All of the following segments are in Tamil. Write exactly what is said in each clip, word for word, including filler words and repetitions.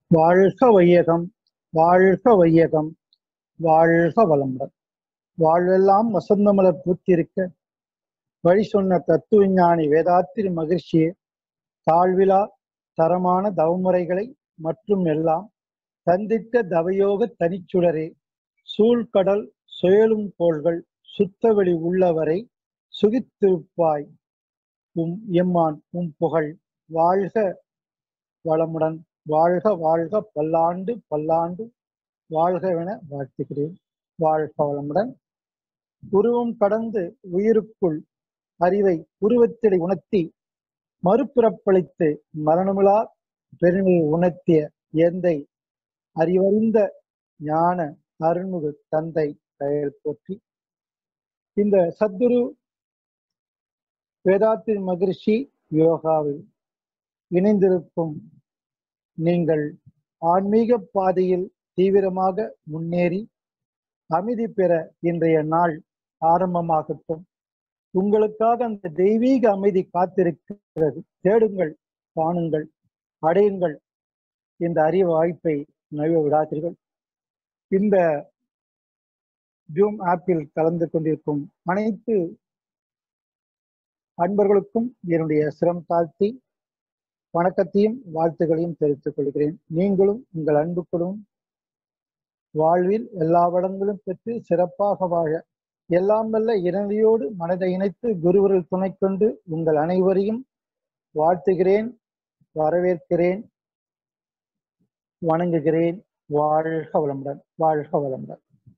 வாழ்க வையகம், வாழ்க வையகம், வாழ்க வளமுடன். வாழ்வெல்லாம் வசந்தமலர் பூத்திருக்க வழி சொன்ன தத்துவஞானி வேதாத்திரி மகிழ்ச்சியே, தாழ்விலா தரமான தவமுறைகளை மற்றும் எல்லாம் தந்திட்ட தவயோக தனிச்சுடரே, சூழ்கடல் சுயலும் கோள்கள் சுத்தவெளி உள்ளவரை சுகித்திருப்பாய் உம் எம்மான் உம் புகழ். வாழ்க வளமுடன், வாழ்க வாழ்க, பல்லாண்டு பல்லாண்டு வாழ்கவென வாழ்த்துகிறேன். வாழ்க வளமுடன். உருவம் கடந்து உயிருக்குள் அறிவை உருவத்திடை உணர்த்தி மறுபிறப்பளித்து மரணமிலா பெருமை உணர்த்திய எந்தை அறிவறிந்த ஞான அருள்முக தந்தை பெயர் போற்றி. இந்த சத்குரு வேதாத்திரி மகிழ்ச்சி யோகாவில் இணைந்திருக்கும் நீங்கள் ஆன்மீக பாதையில் தீவிரமாக முன்னேறி அமைதி பெற இன்றைய நாள் ஆரம்பமாகட்டும். உங்களுக்காக அந்த தெய்வீக அமைதி காத்திருக்கிறது. தேடுங்கள், காணுங்கள், அடையுங்கள். இந்த அறிவு வாய்ப்பை நழுவ விடாதீர்கள். இந்த ஜூம் ஆப்பில் கலந்து கொண்டிருக்கும் அனைத்து அன்பர்களுக்கும் என்னுடைய சிரம் தாழ்த்தி வணக்கத்தையும் வாழ்த்துக்களையும் தெரிவித்துக் கொள்கிறேன். நீங்களும் உங்கள் அன்புக்குடன் வாழ்வில் எல்லா வளங்களும் பெற்று சிறப்பாக வாழ எல்லாம் வல்ல இறைவனோடு மனதை இணைத்து குருவர்கள் துணை கொண்டு உங்கள் அனைவரையும் வாழ்த்துகிறேன், வரவேற்கிறேன், வணங்குகிறேன். வாழ்க வளமுடன், வாழ்க வளமுடன்.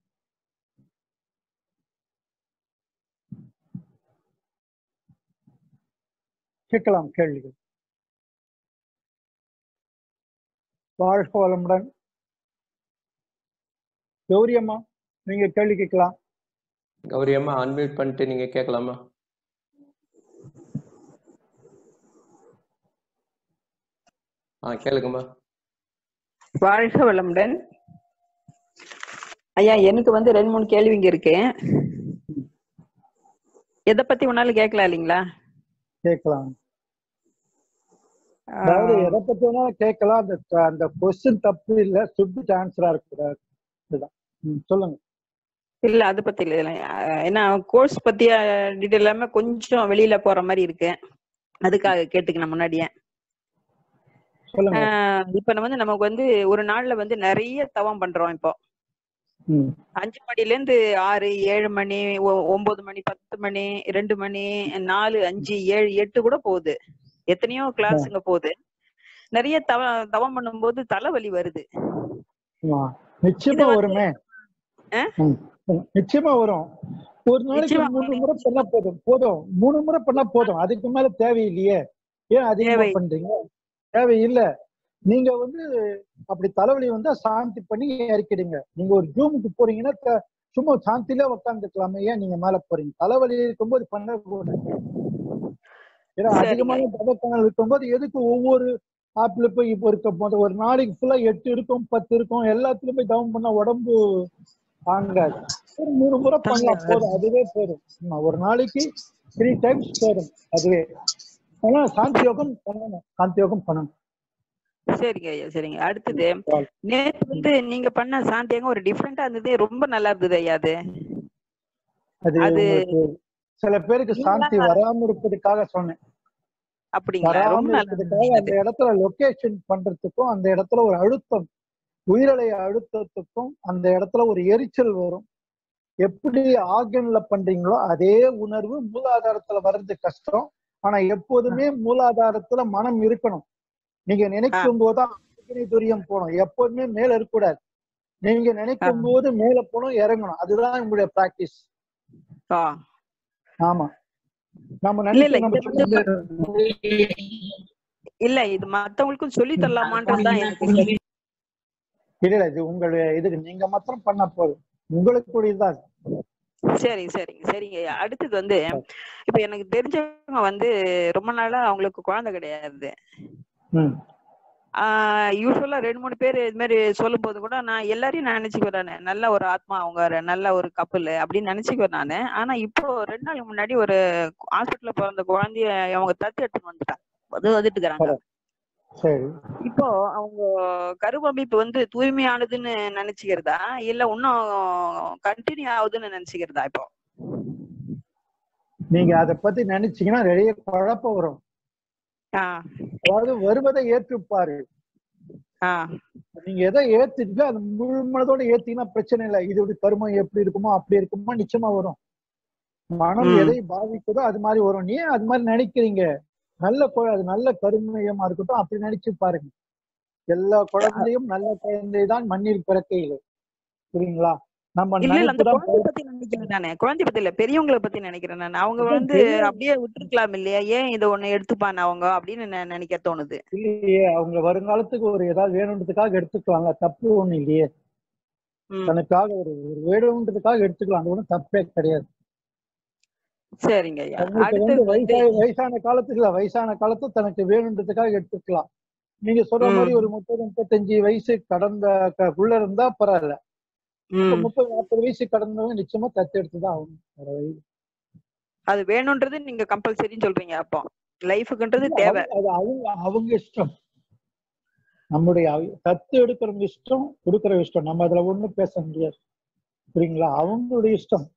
கேட்கலாம் கேள்விகள். வாழ்க வளமுடன். கௌரி அம்மா, நீங்க கேள்வி கேட்கலாம். கௌரி அம்மா அன்மியூட் பண்ணிட்டு நீங்க கேட்கலாமா? ஆ கேளுங்கம்மா. வாழ்க வளமுடன். ஐயா, எனக்கு வந்து ரெண்டு மூணு கேள்விங்க இருக்கு. எதை பத்தி ஒன்னாலும் கேட்கலாம் இல்லைங்களா? கேட்கலாம். அதாவது எதை பத்தி வேணாலும் கேட்கலாம். அந்த அந்த கொஸ்டின் தப்பு இல்லை, சுட்டு ஆன்சரா இருக்கக்கூடாது. சொல்லுங்க. இல்ல அதை பத்தி இல்ல, ஏன்னா கோர்ஸ் பத்திய டீட்டெயில் எல்லாமே கொஞ்சம் வெளியில போற மாதிரி இருக்கு, அதுக்காக கேட்டுக்கணும் முன்னாடியே. இப்ப நம்ம வந்து நமக்கு வந்து ஒரு நாள்ல வந்து நிறைய தவம் பண்றோம். இப்போ அஞ்சு மணில இருந்து ஆறு ஏழு மணி ஒன்பது மணி பத்து மணி ரெண்டு மணி நாலு அஞ்சு ஏழு எட்டு கூட போகுது. எத்தனையோ கிளாஸுங்க போகுது. நிறைய தவ தவம் பண்ணும் போது தலைவலி வருது. நிச்சயமா வருமே, நிச்சயமா வரும். ஒரு நாளைக்கு மூணு முறை பண்ணா போதும் போதும் மூணு முறை பண்ணா போதும் அதுக்கு மேல தேவையில்லையே. ஏன் அதிகமா பண்றீங்க? தேவையில்லை. நீங்க வந்து அப்படி தலைவலி வந்தா சாந்தி பண்ணி இறக்கிடுங்க. நீங்க ஒரு ஜூமுக்கு போறீங்கன்னா சும்மா சாந்தியில உட்காந்துக்கலாமே, ஏன் நீங்க மேல போறீங்க? தலைவலி இருக்கும்போது பண்ண கூடாது. ஏன்னா அதிகமான தவக்கணல் இருக்கும்போது எதுக்கு ஒவ்வொரு ஆப்ல போய் இப்போ இருக்க போது ஒரு நாளைக்கு ஃபுல்லா எட்டு இருக்கும் பத்து இருக்கும் எல்லாத்துலயும் போய் டவுன் பண்ணா உடம்பு தாங்காது. ஒரு மூணு முறை பண்ணலாம் போதும், அதுவே போதும். ஒரு நாளைக்கு த்ரீ டைம்ஸ் போதும், அதுவே. ஆனா சாந்தி யோகம் பண்ணணும், சாந்தி யோகம் பண்ணணும். சரிங்க ஐயா, சரிங்க. அடுத்தது, நேற்று வந்து நீங்க பண்ண சாந்தி யோகம் ஒரு டிஃப்ரெண்டா இருந்தது, ரொம்ப நல்லா இருந்தது ஐயா. அது அது சில பேருக்கு சாந்தி வராம இருப்பதுக்காக சொன்னேன். அப்படிங்களா? ரொம்ப நல்லதுக்காக அந்த இடத்துல லொகேஷன் பண்றதுக்கும் அந்த இடத்துல ஒரு அழுத்தம், உயிரலை அழுத்தத்துக்கும் அந்த இடத்துல ஒரு எரிச்சல் வரும். எப்படி ஆர்கன்ல பண்றீங்களோ அதே உணர்வு மூலாதாரத்துல வர்றது கஷ்டம். ஆனா எப்போதுமே மூலாதாரத்துல மனம் இருக்கணும். நீங்க நினைக்கும் போதுதான் துரியம் போகணும், எப்போதுமே மேல இருக்கக்கூடாது. நீங்க நினைக்கும் போது மேல போகணும், இறங்கணும். அதுதான் உங்களுடைய பிராக்டிஸ். ஆமா, நம்ம இல்ல இது மத்தவங்களுக்கும் சொல்லி தரலாமான்றதுதான் எனக்கு. இல்ல இது உங்களுடைய இதுக்கு நீங்க மாத்திரம் பண்ண போதும், உங்களுக்கு கூடியதுதான். சரி சரிங்க சரிங்க. அடுத்தது வந்து இப்ப எனக்கு தெரிஞ்சவங்க வந்து ரொம்ப நாளா அவங்களுக்கு குழந்தை கிடையாது. ஆஹ் யூஸ்வலா ரெண்டு மூணு பேர் இது மாதிரி சொல்லும் போது கூட நான் எல்லாரையும் நான் நினைச்சுக்கிறேன் நல்ல ஒரு ஆத்மா, அவங்க நல்ல ஒரு கப்பல் அப்படின்னு நினைச்சுக்குவேன் நானு. ஆனா இப்போ ரெண்டு நாளுக்கு முன்னாடி ஒரு ஹாஸ்பிட்டல்ல பிறந்த குழந்தைய அவங்க தத்து எடுத்துட்டு வந்துட்டாங்க, அது வந்துட்டு இருக்கிறாங்க. சரி. இப்போ அவங்க கருவமைப்பு வந்து தூய்மையானதுன்னு நினைச்சுக்கிறதா இல்ல இன்னும் கண்டினியூ ஆகுதுன்னு நினைச்சுக்கிறதா? இப்போ நீங்க அதை பத்தி நினைச்சீங்கன்னா நிறைய குழப்பம் வரும். அதாவது வருவதை ஏற்றுப்பாரு. நீங்க எதை ஏத்துட்டு அது முழு மனதோட ஏத்தீங்கன்னா பிரச்சனை இல்லை. இதோட கருமம் எப்படி இருக்குமோ அப்படி இருக்குமோ நிச்சயமா வரும். மனம் எதை பாதிக்குதோ அது மாதிரி வரும். நீ அது மாதிரி நினைக்கிறீங்க, நல்ல அது நல்ல கருமையமா இருக்கட்டும் அப்படி நினைச்சு பாருங்க. எல்லா குழந்தையும் நல்ல குழந்தை தான் மண்ணில் பிறக்கையில். புரியுங்களா? நம்ம குழந்தை பத்தி நினைக்கிறேன் நானு. குழந்தை பத்தி இல்ல, பெரியவங்களை பத்தி நினைக்கிறேன் நான். அவங்க வந்து அப்படியே விட்டுருக்கலாம் இல்லையா? ஏன் இதை ஒண்ணு எடுத்துப்பான் அவங்க அப்படின்னு நினைக்க தோணுது. இல்லையே, அவங்க வருங்காலத்துக்கு ஒரு ஏதாவது வேணுன்றதுக்காக எடுத்துக்குவாங்க, தப்பு ஒண்ணு இல்லையே. தனக்காக ஒரு ஒரு வேணுன்றதுக்காக எடுத்துக்கலாம், அது ஒண்ணும் தப்பே கிடையாது. சரிங்க. வயசான வயசான காலத்துல வயசான காலத்துல தனக்கு வேணுன்றதுக்காக எடுத்துக்கலாம். நீங்க சொல்ற மாதிரி ஒரு முப்பது முப்பத்தஞ்சு வயசு கடந்த உள்ள இருந்தா பரவாயில்ல. முப்பது நாற்பது வயசு கடந்தவங்க நிச்சயமா தத்து எடுத்துதான் ஆகணும். அது வேணும்ன்றது நீங்க கம்பல்சரின்னு சொல்றீங்க. அப்போ லைஃபுக்குன்றது தேவை. அது அவங்க அவங்க இஷ்டம். நம்முடைய தத்து எடுக்கிறவங்க இஷ்டம், கொடுக்கற இஷ்டம். நம்ம அதுல ஒண்ணும் பேச முடியாது. புரியுங்களா? அவங்களுடைய இஷ்டம்.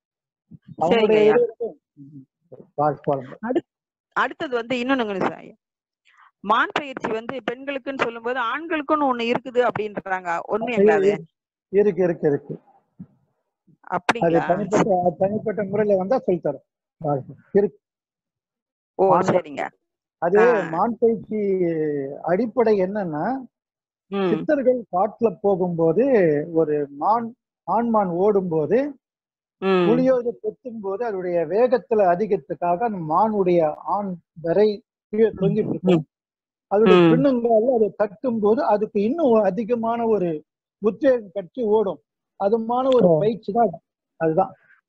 அடுத்தது வந்து இன்னொன்னு, மான் பயிற்சி வந்து பெண்களுக்குன்னு சொல்லும் போது ஆண்களுக்குன்னு ஒண்ணு இருக்குது அப்படின்றாங்க. உண்மையா? இருக்கு இருக்கு இருக்கு. அது தனிப்பட்ட தனிப்பட்ட முறையில வந்தா சொல்லித்தரோம். இருக்கு. ஓ சரிங்க. அது மான் பயிற்சி அடிப்படை என்னன்னா, சித்தர்கள் காட்டுல போகும்போது ஒரு மான் ஆண்மான் ஓடும் போது புலியோடு கொத்தும் போது அதனுடைய வேகத்துல அதிகத்துக்காக அந்த மானுடைய ஆண் வரை கீழே தொங்கிட்டு இருக்கும். அதோடைய பின்னங்கால அதை தட்டும் போது அதுக்கு இன்னும் அதிகமான ஒரு உத்வேகம் கட்சி ஓடும். அதுமான ஒரு பயிற்சி தான் அதுதான்.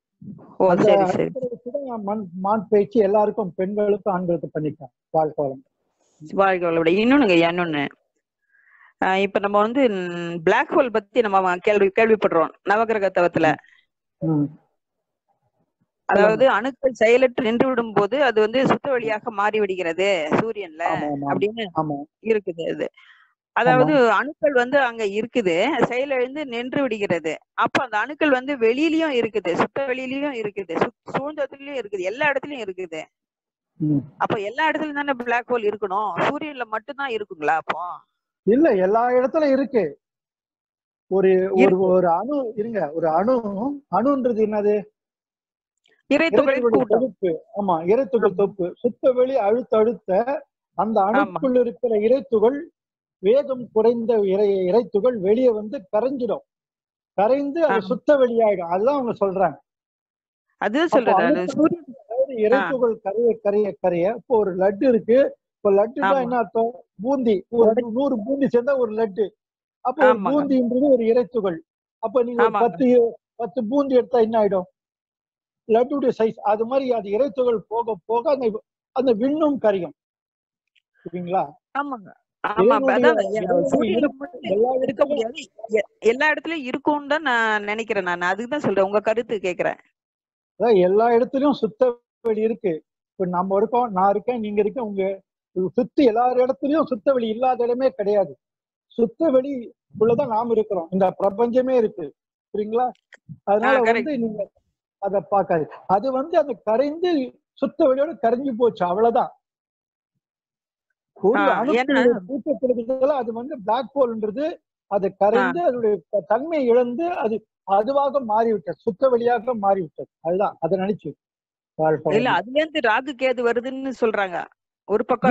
மான் பயிற்சி எல்லாருக்கும், பெண்களுக்கும் ஆண்களுக்கும் பண்ணிக்கலாம். வாழ்க்கை வாழ்க்கை இன்னொன்னு இன்னொன்னு இப்ப நம்ம வந்து பிளாக் ஹோல் பத்தி நம்ம கேள்வி கேள்விப்படுறோம் நவகிரக தவத்துல. அதாவது அணுக்கள் செயலற்று நின்று விடும் போது அது வந்து சுத்த வழியாக மாறி விடுகிறது சூரியன்ல அப்படின்னு இருக்குது. அது அதாவது அணுக்கள் வந்து அங்க இருக்குது, செயலிழந்து நின்று விடுகிறது. அப்ப அந்த அணுக்கள் வந்து வெளியிலயும் இருக்குது, சுத்த வெளியிலயும் இருக்குது, சூழ்ந்ததுலயும் இருக்குது, எல்லா இடத்துலயும் இருக்குது. அப்ப எல்லா இடத்துலயும் தானே பிளாக் ஹோல் இருக்கணும், சூரியன்ல மட்டும்தான் இருக்குங்களா? அப்போ இல்ல, எல்லா இடத்துலயும் இருக்கு. ஒரு ஒரு அணு இருங்க, ஒரு அணு அணுன்றது என்னது? தொகுப்பு. ஆமா, இறைத்துகள் தொகுப்பு. சுத்த வெளி அழுத்த அழுத்த அந்த அணுக்குள் இருக்கிற இறைத்துகள், வேகம் குறைந்த இறை இறைத்துகள் வெளியே வந்து கரைஞ்சிடும். கரைந்து அது சுத்த வெளியாயிடும். அதுதான் அவங்க சொல்றாங்க. அதுதான் சொல்றாங்க. இறைத்துகள் கரைய கரைய கரைய இப்போ ஒரு லட்டு இருக்கு. இப்போ லட்டுனா என்ன அர்த்தம்? பூந்தி. ஒரு நூறு பூந்தி சேர்ந்தா ஒரு லட்டு. அப்போ ஒரு பூந்தின்றது ஒரு இறைத்துகள். அப்ப நீங்க ஒரு பத்து பத்து பூந்தி எடுத்தா என்ன ஆயிடும்? லட்டுடைய சைஸ். அது மாதிரி அது இறைத்துகள் போக போக அந்த அந்த விண்ணும் கரையும். சரிங்களா? ஆமாங்க. எல்லா இடத்துலயும் இருக்கும்னு தான் நான் நினைக்கிறேன். நான் அதுதான் சொல்றேன், உங்க கருத்து கேக்குறேன். எல்லா இடத்துலயும் சுத்த வெளி இருக்கு. இப்ப நம்ம இருக்கோம், நான் இருக்கேன், நீங்க இருக்கேன், உங்க சுத்தி எல்லா இடத்துலயும் சுத்த வெளி இல்லாத இடமே கிடையாது. சுத்த வெளி உள்ளதான் நாம் இருக்கிறோம். இந்த பிரபஞ்சமே இருக்கு. புரியுங்களா? அதனால வந்து நீங்க அத பாக்காது. அது வந்து அந்த கரைந்து சுத்த வெளியோட கரைஞ்சு போச்சு, அவ்வளவுதான். ஒரு அணுக்களுடைய கூட்டத்தில் அது வந்து பிளாக் ஹோல்ன்றது அது கரைந்து அதனுடைய தன்மை இழந்து அது அதுவாக மாறிவிட்டது, சுத்த வெளியாக மாறிவிட்டது. அதுதான் அதை நினைச்சு. இல்ல, அதுல இருந்து ராகு கேது வருதுன்னு சொல்றாங்க. ஒரு பக்கம்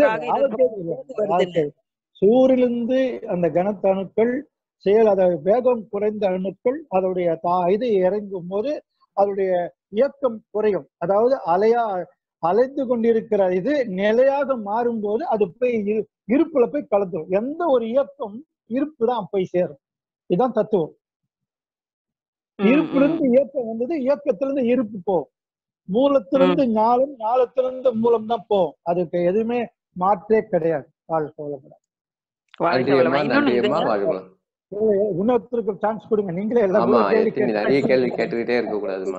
சூரியனிலிருந்து அந்த கனத்த அணுக்கள் செயல், அதாவது வேகம் குறைந்த அணுக்கள் அதோடைய இது இறங்கும் போது அதோடைய இயக்கம் குறையும். அதாவது அலையா அலைந்து கொண்டிருக்கிற இது நிலையாக மாறும் போது அது போய் இருப்புல போய் கலந்துடும். எந்த ஒரு இயக்கம் இருப்பு தான் போய் சேரும். இதுதான் தத்துவம். இருப்பிலிருந்து இயக்கம் வந்தது, இயக்கத்திலிருந்து இருப்பு போகும். மூலத்திலிருந்து ஞானம், ஞானத்திலிருந்து மூலம் தான் போகும். அதுக்கு எதுவுமே மாற்றே கிடையாது. இன்னொருத்தருக்கு சான்ஸ் கொடுங்க. நீங்களே நிறைய கேள்வி கேட்டுக்கிட்டே இருக்க கூடாதுமா.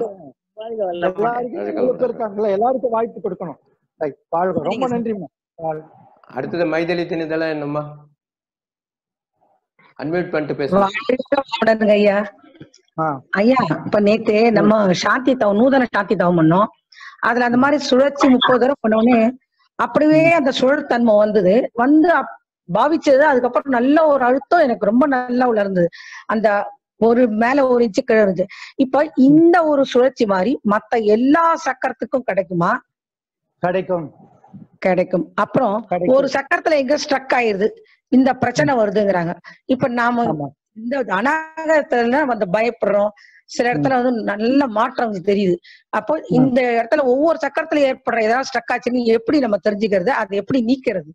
எல்லாருக்கும் இருக்காங்கல்ல, எல்லாருக்கும் வாய்ப்பு கொடுக்கணும். ரொம்ப நன்றிமா. அடுத்தது மைதிலி திணிதெல்லாம் என்னம்மா? அன்மியூட் பண்ணிட்டு பேசுங்க ஐயா. ஐயா இப்ப நேத்து நம்ம சாந்தி தவம் நூதன சாந்தி தவம் பண்ணோம். அதுல அந்த மாதிரி சுழற்சி முப்பது தடவை பண்ணோடனே அப்படியே அந்த சுழல் தன்மை வந்தது. வந்து பாவிச்சது. அதுக்கப்புறம் நல்ல ஒரு அழுத்தம் எனக்கு ரொம்ப நல்லா உணர்ந்தது. அந்த ஒரு மேல ஒரு இன்ச்சு கீழே இருந்துச்சு. இப்ப இந்த ஒரு சுழற்சி மாதிரி மத்த எல்லா சக்கரத்துக்கும் கிடைக்குமா? கிடைக்கும் கிடைக்கும். அப்புறம் ஒரு சக்கரத்துல எங்க ஸ்ட்ரக் ஆயிருது, இந்த பிரச்சனை வருதுங்கிறாங்க. இப்ப நாம இந்த அநாகத்துல வந்து பயப்படுறோம், சில இடத்துல வந்து நல்ல மாற்றம் தெரியுது. அப்போ இந்த இடத்துல ஒவ்வொரு சக்கரத்துல ஏற்படுற ஏதாவது ஸ்ட்ரக் ஆச்சுன்னு எப்படி நம்ம தெரிஞ்சுக்கிறது, அதை எப்படி நீக்கிறது?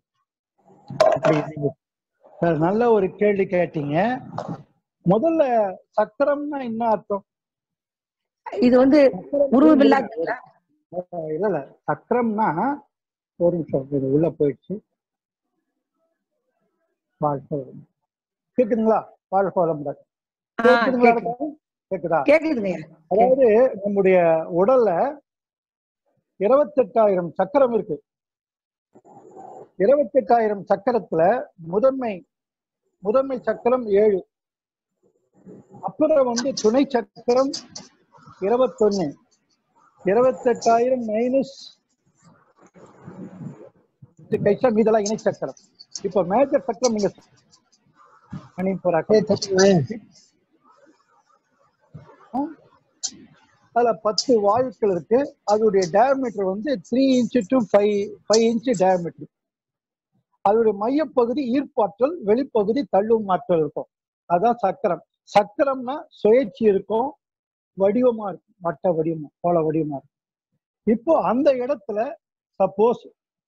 நல்ல ஒரு கேள்வி கேட்டீங்க. முதல்ல சக்கரம்னா என்ன அர்த்தம்? இது வந்து உருவமில்லா இல்ல இல்ல சக்கரம்னா ஒரு நிமிஷம் உள்ள போயிடுச்சு. கேக்குதுங்களா? கேக்குதா? அதாவது நம்முடைய உடல்ல இருபத்தி எட்டாயிரம் சக்கரம் இருக்கு. இருபத்தி எட்டாயிரம் சக்கரத்துல முதன்மை முதன்மை சக்கரம் ஏழு, அப்புறம் வந்து துணை சக்கரம் இருபத்தொன்னு, இருபத்தி எட்டாயிரம் மைனஸ் இதெல்லாம் இணை சக்கரம். இப்ப மேஜர் சக்கரம் நீங்க அதுல பத்து வாயுக்கள் இருக்கு. அதோடைய டயாமீட்டர் வந்து three inch to five five inch diameter. அதோடைய மையப்பகுதி ஈர்ப்பாற்றல், வெளிப்பகுதி தள்ளும் ஆற்றல் இருக்கும். அதான் சக்கரம். சக்கரம்னா சுழற்சி இருக்கும், வடிவமா இருக்கும், வட்ட வடிவமா போல வடிவமா இருக்கும். இப்போ அந்த இடத்துல சப்போஸ்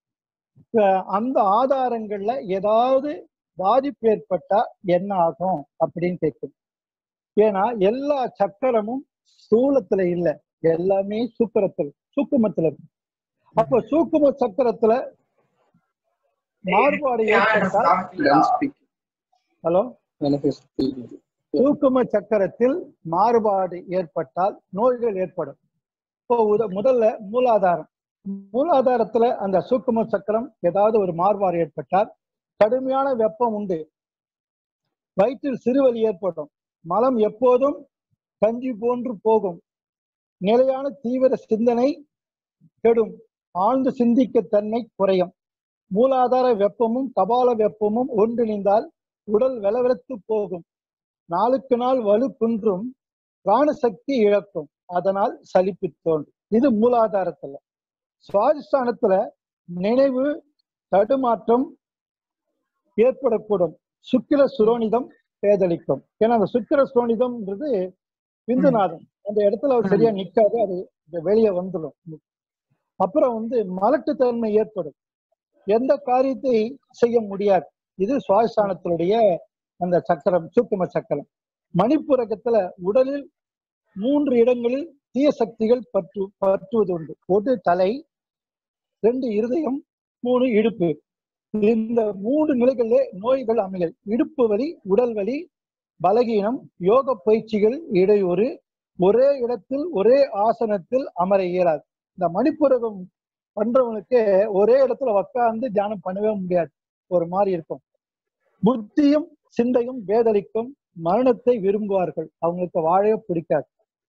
அந்த ஆதாரங்கள்ல ஏதாவது பாதிப்பு ஏற்பட்டா என்ன ஆகும் அப்படின்னு கேட்கும். ஏன்னா எல்லா சக்கரமும் ஸ்தூலத்துல இல்ல, எல்லாமே சூக்கரத்துல சூக்குமத்துல இருக்கு. அப்போ சூக்கும சக்கரத்துல மாறுபாடு ஏற்பட்டால் ஹலோ சூக்கும சக்கரத்தில் மாறுபாடு ஏற்பட்டால் நோய்கள் ஏற்படும். இப்போ முதல்ல மூலாதாரம். மூலாதாரத்துல அந்த சூக்கும சக்கரம் ஏதாவது ஒரு மாறுபாடு ஏற்பட்டால் கடுமையான வெப்பம் உண்டு, வயிற்றில் சிறுவலி ஏற்படும், மலம் எப்போதும் கஞ்சி போன்று போகும், நிலையான தீவிர சிந்தனை கெடும், ஆழ்ந்து சிந்திக்க தன்மை குறையும். மூலாதார வெப்பமும் கபால வெப்பமும் ஒன்றிணைந்தால் உடல் வெலவெலத்து போகும், நாளுக்கு நாள் வலு குன்றும், பிராணசக்தி இழக்கும், அதனால் சலிப்பு தோன்றும். இது மூலாதாரத்துல. சுவாதிஷ்டானத்துல நினைவு தடுமாற்றம் ஏற்படக்கூடும், சுக்கிர சுரோனிதம் பேதளிக்கும். ஏன்னா அந்த சுக்கிர சுரோனிதம்ன்றது விந்துநாதம், அந்த இடத்துல சரியா நிக்காது, அது வெளியே வந்துடும். அப்புறம் வந்து மலட்டுத்தன்மை ஏற்படும், எந்த காரியத்தை செய்ய முடியாது. இது சுவாதிஷ்டானத்தினுடைய அந்த சக்கரம், சூக்கும சக்கரம். மணிப்புரகத்துல உடலில் மூன்று இடங்களில் தீய சக்திகள் பற்று பற்றுவது உண்டு. ஒன்று தலை, ரெண்டு இருதயம், மூணு இடுப்பு. இந்த மூன்று நிலைகளிலே நோய்கள் அமைகள். இடுப்பு வலி, உடல் வலி, பலகீனம், யோக பயிற்சிகள் இடையூறு, ஒரே இடத்தில் ஒரே ஆசனத்தில் அமர இயலாது. இந்த மணிப்புரகம் பண்றவனுக்கு ஒரே இடத்துல உட்கார்ந்து தியானம் பண்ணவே முடியாது, ஒரு மாதிரி இருக்கும். புத்தியும் சிந்தையும் வேதளிக்கும், மரணத்தை விரும்புவார்கள், அவங்களுக்கு வாழவே பிடிக்காது.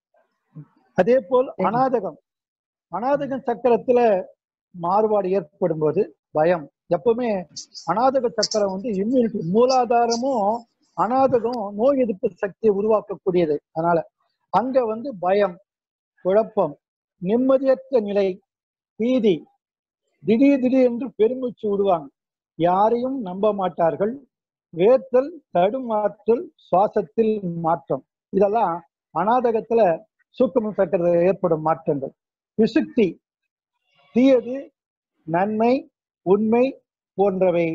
அதே போல் அநாதகம். அநாதகம் சக்கரத்துல மாறுபாடு ஏற்படும் போது பயம். எப்பவுமே அநாதக சக்கரம் வந்து இம்யூனிட்டி, மூலாதாரமும் அநாதகம் நோய் எதிர்ப்பு சக்தியை உருவாக்கக்கூடியது. அதனால அங்க வந்து பயம், குழப்பம், நிம்மதியற்ற நிலை, பீதி, திடீர் திடீர் என்று பெருமூச்சு விடுவாங்க, யாரையும் நம்ப மாட்டார்கள், வேர்த்தல், தடுமாற்றல், சுவாசத்தில் மாற்றம். இதெல்லாம் அநாதகத்துல சூக்கும சக்கரத்தில் ஏற்படும் மாற்றங்கள். விசுக்தி, தீயது, நன்மை, உண்மை போன்றவை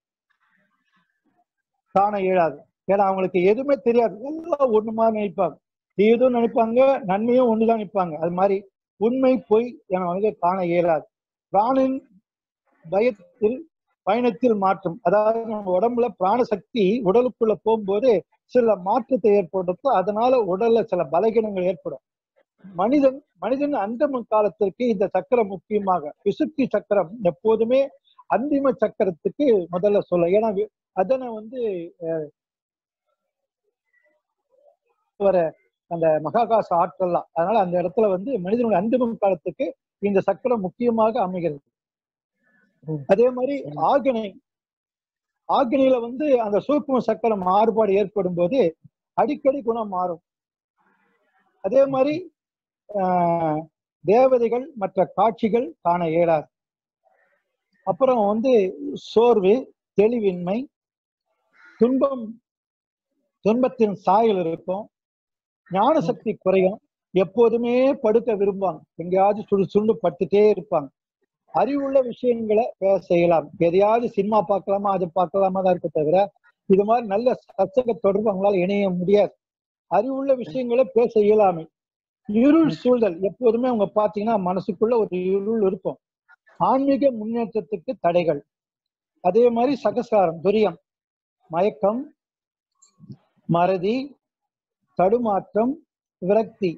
காண இயலாது. ஏன்னா அவங்களுக்கு எதுவுமே தெரியாது, எல்லாம் ஒண்ணுமா நினைப்பாங்க. தீயதும் நினைப்பாங்க, நன்மையும் ஒண்ணுதான் நினைப்பாங்க. அது மாதிரி உண்மை பொய் என வந்து காண இயலாது. பிராணின் பயத்தில் பயணத்தில் மாற்றம். அதாவது நம்ம உடம்புல பிராணசக்தி உடலுக்குள்ள போகும்போது சில மாற்றத்தை ஏற்படுத்தும், அதனால உடல்ல சில பலகீனங்கள் ஏற்படும். மனிதன் மனிதன் அந்தம காலத்திற்கு இந்த சக்கரம் முக்கியமாக, விசுத்தி சக்கரம் எப்போதுமே அந்திம சக்கரத்துக்கு முதல்ல சொல்ல. ஏன்னா அதனை வந்து வர அந்த மகாகாச ஆற்றல்லாம், அதனால அந்த இடத்துல வந்து மனிதனுடைய அந்திம காலத்துக்கு இந்த சக்கரம் முக்கியமாக அமைகிறது. அதே மாதிரி ஆக்னை ஆக்னியில வந்து அந்த சூக்ம சக்கரம் மாறுபாடு ஏற்படும் போது அடிக்கடி குணம் மாறும். அதே மாதிரி ஆஹ் தேவதைகள் மற்ற காட்சிகள் காண இயலாது. அப்புறம் வந்து சோர்வு, தெளிவின்மை, துன்பம், துன்பத்தின் சாயல் இருக்கும், ஞான சக்தி குறையும், எப்போதுமே படுக்க விரும்புவாங்க, எங்கேயாவது சுடு சுண்டு பட்டுட்டே இருப்பாங்க. அறிவுள்ள விஷயங்களை செய்யலாம், எதையாவது சினிமா பார்க்கலாமா அது பார்க்கலாமா தான் இருக்க தவிர இது மாதிரி நல்ல சச்சக தொடர்பு அவங்களால இணைய முடியாது. அறிவுள்ள விஷயங்களை பேச இயலாமை, இருள் சூழல் எப்போதுமே அவங்க பாத்தீங்கன்னா மனசுக்குள்ள ஒரு இருள் இருக்கும். ஆன்மீக முன்னேற்றத்துக்கு தடைகள். அதே மாதிரி சகசாரம், துரியம், மயக்கம், மறதி, தடுமாற்றம், விரக்தி,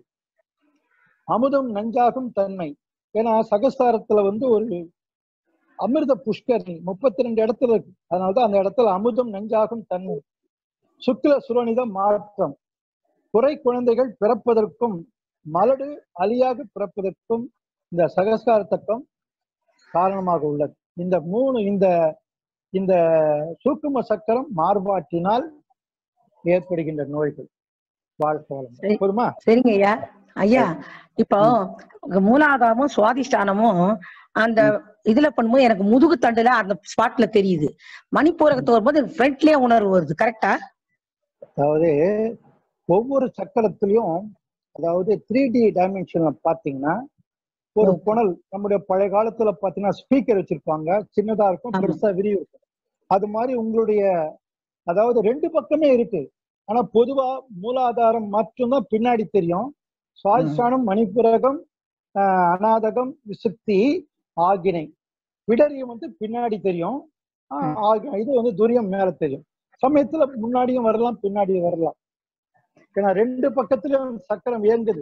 அமுதம் நஞ்சாகும் தன்மை. ஏன்னா சகசாரத்துல வந்து ஒரு அமிர்த புஷ்கரணி முப்பத்தி ரெண்டு இடத்துல இருக்கு, அதனாலதான் அந்த இடத்துல அமுதம் நஞ்சாகும் தன்மை. சுக்ல சுரணித மாற்றம், குறை குழந்தைகள் பிறப்பதற்கும் மலடு அலியாக பிறப்பதற்கும் இந்த சகஸ்கார தத்துவம் காரணமாக உள்ளது. இந்த மூணு இந்த இந்த சூக்கும சக்கரம் மாறுபாட்டினால் ஏற்படுகின்ற நோய்கள். வாழ்க்கை போதுமா? சரிங்க ஐயா. ஐயா இப்போ மூலாதாரமும் சுவாதிஷ்டானமும் அந்த இதுல பண்ணும்போது எனக்கு முதுகு தண்டுல அந்த ஸ்பாட்ல தெரியுது, மணிப்பூரகத்து வரும்போது ஃப்ரண்ட்லயே உணர்வு வருது. கரெக்டா? அதாவது ஒவ்வொரு சக்கரத்திலையும், அதாவது த்ரீ டி டைமென்ஷன்ல பாத்தீங்கன்னா ஒரு புனல், நம்முடைய பழைய காலத்துல பாத்தீங்கன்னா ஸ்பீக்கர் வச்சிருப்பாங்க, சின்னதா இருக்கும், பெருசா விரிவு இருக்கும். அது மாதிரி உங்களுடைய அதாவது ரெண்டு பக்கமே இருக்கு. ஆனா பொதுவா மூலாதாரம் மட்டும்தான் பின்னாடி தெரியும். சுவாதிஷ்டானம், மணிப்புரகம், ஆஹ் அநாதகம், விசுக்தி, ஆகினை, விடரியம் வந்து பின்னாடி தெரியும். ஆஹ் இது வந்து துரியம் மேல தெரியும். சமயத்துல முன்னாடியும் வரலாம் பின்னாடியும் வரலாம். ஏன்னா ரெண்டு பக்கத்துலயும் சக்கரம் இயங்குது.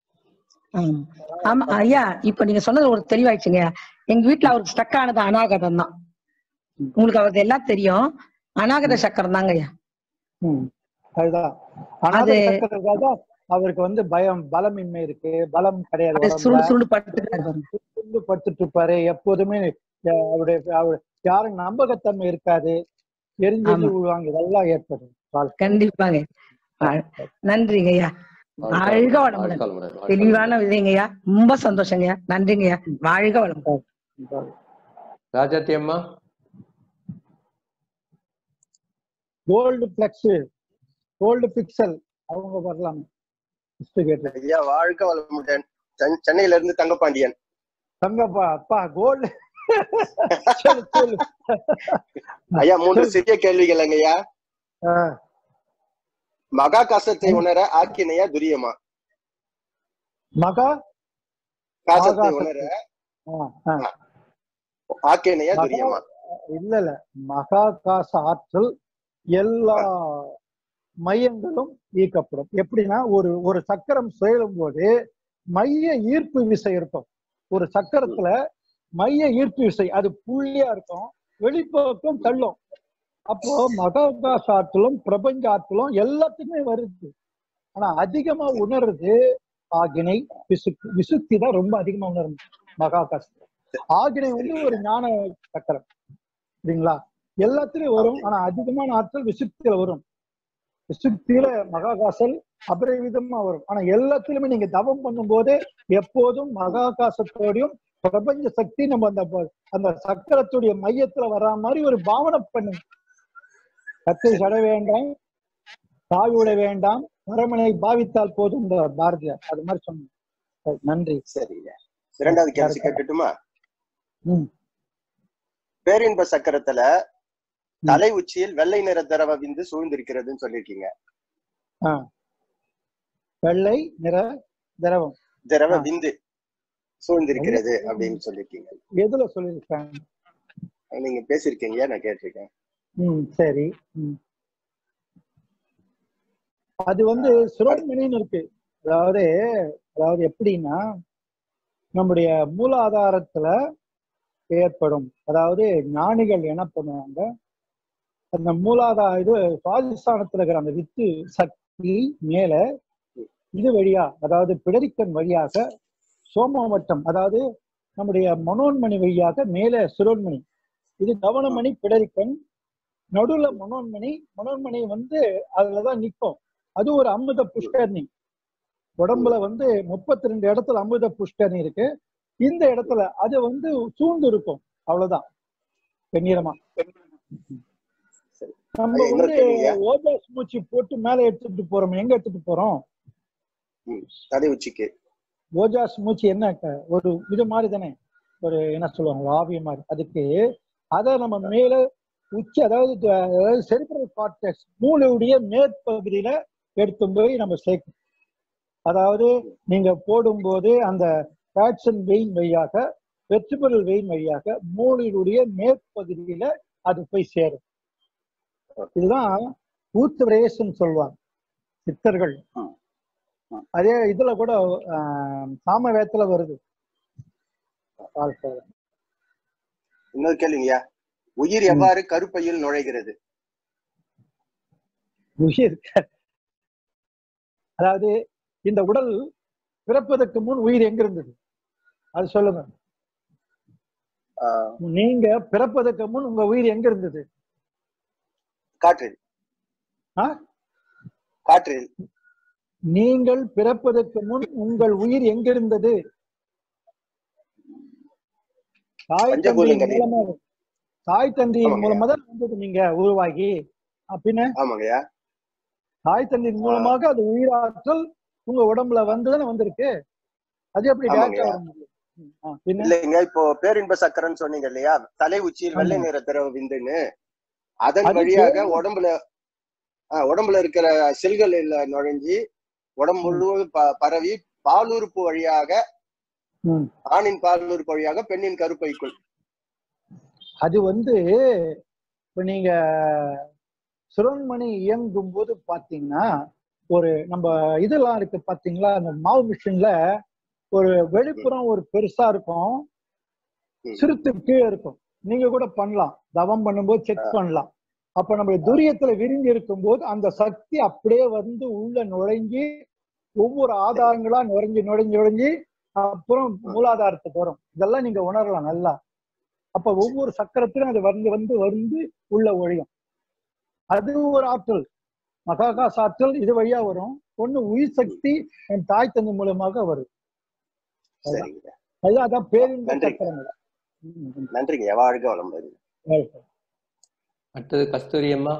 ஆமா ஐயா, இப்ப நீங்க சொன்னது ஒரு தெளிவாயிடுச்சுங்க. எங்க வீட்டுல அவருக்கு ஸ்டக் ஆனது அநாகதம் தான். உங்களுக்கு அவருக்கு எல்லாம் தெரியும், அநாகத சக்கரம் தாங்க ஐயா. உம் அதுதான் அநாகத சக்கரத்துக்காக அவருக்கு வந்து பயம், பலமின்மை இருக்கு, பலம் கிடையாது, சுருண்டு சுருண்டு படுத்துட்டு படுத்துட்டு இருப்பாரு எப்போதுமே. அவருடைய யாரும் நம்பகத்தன்மை இருக்காது, எரிஞ்சு விழுவாங்க, இதெல்லாம் ஏற்படும். கண்டிப்பாங்க. நன்றிங்க ஐயா. வாழ்க வளமுடன். தெளிவான விதைங்கய்யா, ரொம்ப சந்தோஷங்கய்யா. நன்றிங்கய்யா. வாழ்க வளமுடன். ராஜாத்தி அம்மா. கோல்டு பிளக்ஸ், கோல்டு பிக்சல் அவங்க வரலாம். ஐயா வாழ்க வளமுடன். சென்னையில இருந்து தங்கப்பாண்டியன். தங்கப்பா அப்பா கோல்டு. ஐயா மூன்று சிறிய கேள்விகள் ஐயா. மகா காசத்தை உணர ஆக்கினையா துரியமா? மகா காசத்தை உணர ஆக்கினையா துரியமா? இல்ல இல்ல, மகா காச ஆற்றல் எல்லா மையங்களும் ஈர்க்கப்படும். எப்படின்னா ஒரு ஒரு சக்கரம் சுழலும் போது மைய ஈர்ப்பு விசை இருக்கும். ஒரு சக்கரத்துல மைய ஈர்ப்பு விசை அது புள்ளியா இருக்கும், வெளிப்பக்கம் தள்ளும். அப்போ மகாகாச ஆற்றலும் பிரபஞ்ச ஆற்றலும் எல்லாத்துக்குமே வருது. ஆனா அதிகமா உணர்றது ஆகினை, விசுக்தி. விசுக்தி தான் ரொம்ப அதிகமா உணரும் மகாகாசம். ஆகினை வந்து ஒரு ஞான சக்கரம், சரிங்களா? எல்லாத்துலயும் வரும், ஆனா அதிகமான ஆற்றல் விசுக்தியில வரும். விசுக்தியில மகாகாசல் அபரிவிதமா வரும். ஆனா எல்லாத்திலுமே நீங்க தவம் பண்ணும் போது எப்போதும் மகாகாசத்தோடையும் பிரபஞ்ச சக்தி நம்ம அந்த அந்த சக்கரத்துடைய மையத்துல வர்ற மாதிரி ஒரு பாவனை பண்ணுங்க. கத்தை சட வேண்டாம், தாய் விட வேண்டாம், வரமனை பாவித்தால் போதும் பாரதியார் அது மாதிரி சொன்ன. நன்றி. சரி, இரண்டாவது கேள்வி கேட்கட்டுமா? பேரின்ப சக்கரத்துல தலை உச்சியில் வெள்ளை நிற திரவ விந்து சூழ்ந்திருக்கிறதுன்னு சொல்லிருக்கீங்க. வெள்ளை நிற திரவம் திரவ விந்து சூழ்ந்திருக்கிறது அப்படின்னு சொல்லிருக்கீங்க. எதுல சொல்லிருக்காங்க? நீங்க பேசிருக்கீங்க, நான் கேட்டிருக்கேன். உம் சரி. அது வந்து சுரோமணின்னு இருக்கு. அதாவது அதாவது எப்படின்னா நம்முடைய மூலாதாரத்துல ஏற்படும். அதாவது ஞானிகள் என்ன பண்ணுவாங்க, அந்த மூலாதார இது சுவாதிஷ்டானத்துல இருக்கிற அந்த வித்து சக்தி மேல இது வழியா, அதாவது பிடரிக்கண் வழியாக சோமவட்டம், அதாவது நம்முடைய மனோன்மணி வழியாக மேல சிரோன்மணி, இது கவனமணி பிடரிக்கண், நடுவுல மனோன்மணி, மனோன்மணி வந்து அதுலதான் நிற்கும். அது ஒரு அமிர்த புஷ்கரணி. உடம்புல வந்து முப்பத்தி ரெண்டு இடத்துல அமிர்த புஷ்கரணி இருக்கு. இந்த இடத்துல அது வந்து சூழ்ந்து இருக்கும். அவ்வளவுதான் வெந்நீரமா. நம்ம வந்து ஓஜாஸ் மூச்சு போட்டு மேல எடுத்துட்டு போறோம். எங்க எடுத்துட்டு போறோம்? தலை உச்சிக்கு. ஓஜாஸ் மூச்சு என்ன ஒரு இது மாதிரி தானே, ஒரு என்ன சொல்லுவாங்க ஆவிய மாதிரி. அதுக்கு அதை நம்ம மேல உச்சி, அதாவது செரிப்ரல் கார்டெக்ஸ் மூளையுடைய மேற்பகுதியில எடுத்து போய் நம்ம சேர்க்கணும். அதாவது நீங்க போடும்போது அந்த பேட்சன் வெயின் வழியாக, வெர்டிபிரல் வெயின் வழியாக மூளையுடைய மேற்பகுதியில அது போய் சேரும். இதுதான் ஊத்ரேஸ்ன்னு சொல்லுவாங்க சித்தர்கள். அதே இதுல கூட சாமவேதத்துல வருது. இன்னொரு கேள்விங்கய்யா, உயிர் எவ்வாறு கருப்பையில் நுழைகிறது? உயிர், அதாவது இந்த உடல் பிறப்பதற்கு முன் உயிர் எங்க இருந்தது அது சொல்லுங்க. நீங்க பிறப்பதற்கு முன் உங்க உயிர் எங்க இருந்தது? காற்றில். காற்றில். நீங்கள் பிறப்பதற்கு முன் உங்கள் உயிர் எங்க இருந்தது? தாய் தந்தையின் மூலமா, தாய் தந்தையின் மூலமா தான் வந்தது. நீங்க உருவாகி அப்படின்னா தாய் தந்தையின் மூலமாக அது உயிராற்றல் உங்க உடம்புல வந்துதானே வந்திருக்கு. அது எப்படி இல்லைங்க? இப்போ பேரின்ப சக்கரன்னு சொன்னீங்க இல்லையா, தலை உச்சியில் வெள்ளை நிற திரவ விந்துன்னு, அதன் வழியாக உடம்புல உடம்புல இருக்கிற செல்கள் நுழைஞ்சி உடம்பு முழுவதும் பரவி பாலுறுப்பு வழியாக, ஆணின் பாலுறுப்பு வழியாக பெண்ணின் கருப்பைக்குள். அது வந்து இப்ப நீங்க சிரோன்மணி இயங்கும் போது பாத்தீங்கன்னா, ஒரு நம்ம இதெல்லாம் இருக்கு பாத்தீங்களா, அந்த மாவு மிஷின்ல ஒரு வெளிப்புறம் ஒரு பெருசா இருக்கும், சிறுத்து கீழே இருக்கும். நீங்க கூட பண்ணலாம், தவம் பண்ணும்போது செக் பண்ணலாம். அப்ப நம்ம துரியத்துல விரிஞ்சு இருக்கும் போது அந்த சக்தி அப்படியே வந்து உள்ள நுழைஞ்சி ஒவ்வொரு ஆதாரங்களா நுழைஞ்சு நுழைஞ்சு நுழைஞ்சி அப்புறம் மூலாதாரத்துக்கு வரும். இதெல்லாம் நீங்க உணரலாம் நல்லா. அப்ப ஒவ்வொரு சக்கரத்திலும் அது வந்து வந்து வந்து உள்ள ஒழியும். அது ஒரு ஆற்றல், மகாகாச ஆற்றல். இது வழியா வரும். ஒண்ணு உயிர் சக்தி என் தாய் தந்தை மூலமாக வரும். அதான் பேரின்ப சக்கரம். நன்றிங்க, வாழ்க வளமுடன். அடுத்தது கஸ்தூரி அம்மா.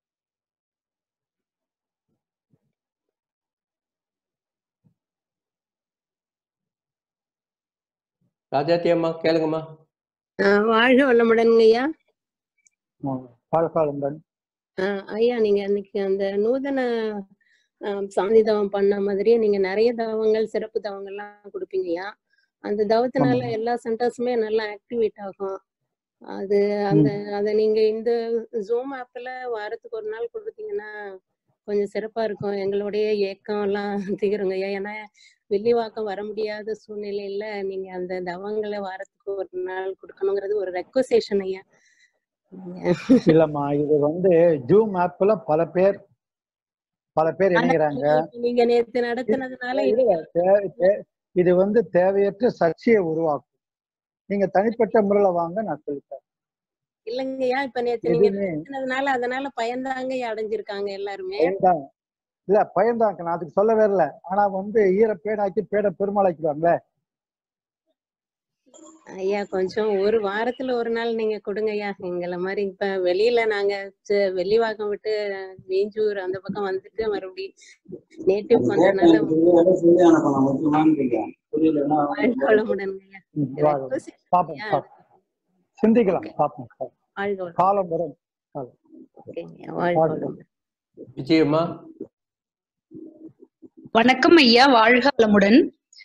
ராஜாத்தி அம்மா கேளுங்கம்மா. வாழ்க வளமுடன்ங்க ஐயா. வாழ்க வளமுடன். ஐயா, நீங்க அன்னைக்கு அந்த நூதன சாந்தி தவம் பண்ண மாதிரியே நீங்க நிறைய தவங்கள், சிறப்பு தவங்கள்லாம் கொடுப்பீங்கய்யா. அந்த தவத்தினால எல்லா சென்டர்ஸுமே நல்லா ஆக்டிவேட் ஆகும். அது அந்த அதை நீங்க இந்த ஜூம் ஆப்ல வாரத்துக்கு ஒரு நாள் கொடுத்தீங்கன்னா கொஞ்சம் சிறப்பா இருக்கும். எங்களுடைய ஏக்கம் எல்லாம் தீருங்க ஐயா. ஏன்னா வெள்ளிவாக்கம் வர முடியாத சூழ்நிலையில நீங்க அந்த தவங்களை வாரத்துக்கு ஒரு நாள் கொடுக்கணுங்கிறது ஒரு ரெக்வஸ்டேஷன் ஐயா. இல்லம்மா, இது வந்து ஜூம் ஆப்ல பல பேர் பல பேர் இணைகிறாங்க. நீங்க நேத்து நடத்தினதுனால இது வந்து தேவையற்ற சர்ச்சையை உருவாக்கும். நீங்க தனிப்பட்ட முறையில வாங்க, நான் சொல்லித்தரேன். இல்லைங்கய்யா, இப்ப நேத்து நீங்க நடத்தினதுனால அதனால பயந்தாங்க அடைஞ்சிருக்காங்க எல்லாருமே. இல்ல பயந்தாங்க, நான் அதுக்கு சொல்லவே இல்லை. ஆனா வந்து ஈர பேடாக்கி பேட பெருமாளாக்கிடுவாங்களே ஐயா. கொஞ்சம் ஒரு வாரத்துல ஒரு நாள் நீங்க கொடுங்க ஐயா. எங்களை மாதிரி இப்ப வெளியில நாங்க வெள்ளிவாக்கம் விட்டு வேஞ்சூர் அந்த பக்கம் வந்துட்டு மறுபடியும் நேட்டிவ் பண்றதுனால சிந்திக்கலாம். காலம் வரும். விஜயம்மா. வணக்கம் ஐயா, வாழ்க வளமுடன்.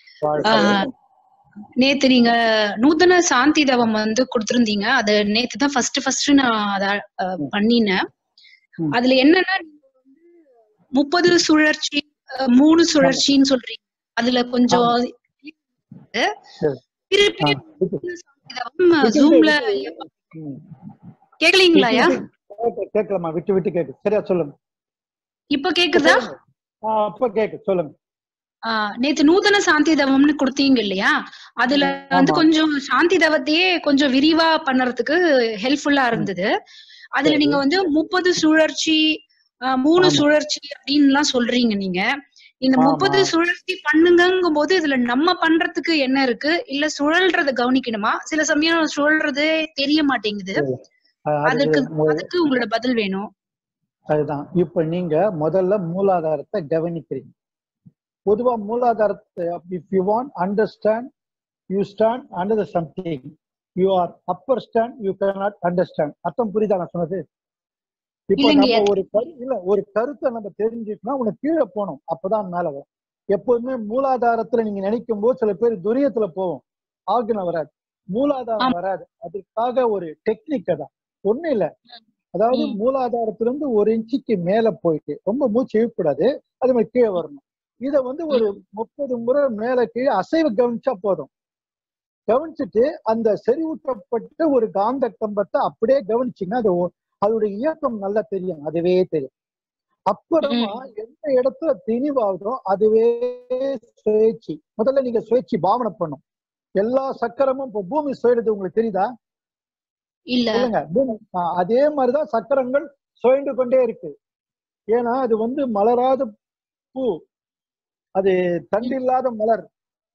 நேத்து நீங்க நூதன சாந்தி தவம் வந்து கொடுத்திருந்தீங்க. அது நேத்து தான் ஃபர்ஸ்ட் ஃபர்ஸ்ட் நான் அத பண்ணினேன். அதுல என்னன்னா முப்பது சுழற்சி மூணு சுழற்சின்னு சொல்றீங்க. அதுல கொஞ்சம் ஜூம்ல கேக்கலீங்களாயா? கேட்கலாமா? விட்டு விட்டு கேக்கு. சரியா சொல்லுங்க. இப்ப கேக்குதா? அப்ப கேக்கு சொல்லுங்க. நேத்து நூதன சாந்தி தவம்னு கொடுத்தீங்க இல்லையா? அதுல வந்து கொஞ்சம் சாந்தி தவத்தையே கொஞ்சம் விரிவா பண்ணறதுக்கு ஹெல்ப்ஃபுல்லா இருந்தது. அதுல நீங்க வந்து முப்பது சுழற்சி மூணு சுழற்சி அப்படின்னு எல்லாம் சொல்றீங்க. நீங்க இந்த முப்பது சுழற்சி பண்ணுங்கும் போது இதுல நம்ம பண்றதுக்கு என்ன இருக்கு? இல்ல சுழல்றத கவனிக்கணுமா? சில சமயம் சுழல்றதே தெரிய மாட்டேங்குது. அதுக்கு அதுக்கு உங்களோட பதில் வேணும். அதுதான் இப்ப நீங்க முதல்ல மூலாதாரத்தை கவனிக்கிறீங்க. பொதுவா மூலாதாரத்தை if you want understand you stand under the something, you are upper stand you cannot understand. அர்த்தம் புரியுதா நான் சொன்னது? இப்ப நம்ம ஒரு கரு இல்ல ஒரு கருத்தை நம்ம தெரிஞ்சுக்கணும், உனக்கு கீழே போகணும், அப்பதான் மேல வரும். எப்போதுமே மூலாதாரத்துல நீங்க நினைக்கும் போது சில பேர் துரியத்துல போவோம், ஆகுன வராது, மூலாதாரம் வராது. அதுக்காக ஒரு டெக்னிக் தான், ஒண்ணு இல்ல. அதாவது மூலாதாரத்துல இருந்து ஒரு இன்ச்சுக்கு மேல போயிட்டு ரொம்ப மூச்சு இழுக்கூடாது, அது மாதிரி கீழே வரணும். இத வந்து ஒரு முப்பது முறை மேல கீழே அசைவு கவனிச்சா போதும். கவனிச்சுட்டு அந்த செறிவூட்டப்பட்ட ஒரு காந்த கம்பத்தை அப்படியே கவனிச்சீங்கன்னா அது அதோட இயக்கம் நல்லா தெரியும், அதுவே தெரியும். அப்புறமா எந்த இடத்துல திணிவாகுதோ அதுவே சுழற்சி. முதல்ல நீங்க சுழற்சி பாவனை பண்ணும். எல்லா சக்கரமும் இப்போ பூமி சுழலுது, உங்களுக்கு தெரியுதா? இல்லங்க, பூமி அதே மாதிரிதான் சக்கரங்கள் சுழண்டு கொண்டே இருக்கு. ஏன்னா அது வந்து மலராத பூ, அது தண்டு இல்லாத மலர்.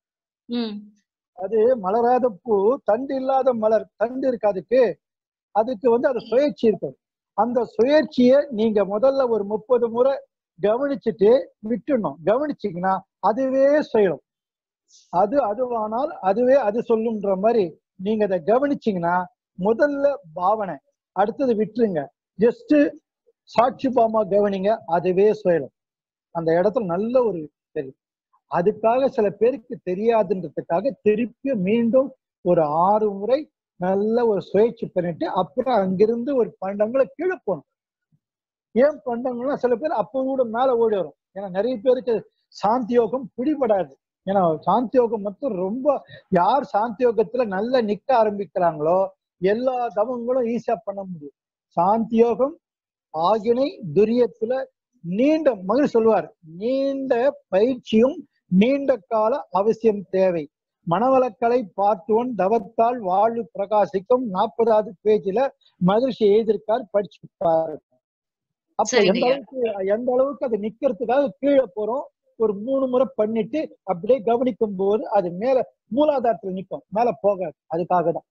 அது மலராத பூ, தண்டு இல்லாத மலர். தண்டு இருக்கு அதுக்கு, அதுக்கு வந்து அது சுழற்சி இருக்கு. அந்த சுழற்சியை நீங்க முதல்ல ஒரு முப்பது முறை கவனிச்சுட்டு விட்டுணும். கவனிச்சீங்கன்னா அதுவே சுழலும். அது அதுவானால் அதுவே அது சொல்லுன்ற மாதிரி நீங்க அதை கவனிச்சீங்கன்னா முதல்ல பாவனை, அடுத்தது விட்டுருங்க, ஜஸ்ட் சாட்சி பாமா கவனிங்க, அதுவே சுழலும். அந்த இடத்துல நல்ல ஒரு தெரியும். அதுக்காக சில பேருக்கு தெரியாதுன்றதுக்காக திருப்பி மீண்டும் ஒரு ஆறு முறை நல்ல ஒரு சுழற்சி பண்ணிட்டு அப்புறம் அங்கிருந்து ஒரு பன்னெண்டுங்களை கீழே போகணும். ஏன் பன்னெண்டுனா சில பேர் அப்போ கூட மேல ஓடி வரும். ஏன்னா நிறைய பேருக்கு சாந்தி யோகம் பிடிபடாது. ஏன்னா சாந்தி யோகம் மட்டும் ரொம்ப, யார் சாந்தி யோகத்துல நல்லா நிக்க ஆரம்பிக்கிறாங்களோ எல்லா தவங்களும் ஈஸியா பண்ண முடியும். சாந்தி யோகம் ஆகினை துரியத்துல நீண்ட மகிழ் சொல்வார், நீண்ட பயிற்சியும் நீண்ட கால அவசியம் தேவை. மனவளக்கலை பார்த்துவன் தவத்தால் வாழ்வு பிரகாசிக்கும் நாற்பதாவது பேஜ்ல மகிழ்ச்சி எழுதியிருக்கார், படிச்சுப்பாரு. அப்ப எந்த அளவுக்கு எந்த அளவுக்கு அது நிக்கிறதுக்காக கீழே போறோம், ஒரு மூணு முறை பண்ணிட்டு அப்படியே கவனிக்கும் போது அது மேல மூலாதாரத்துல நிற்கும், மேல போகாது. அதுக்காக தான்.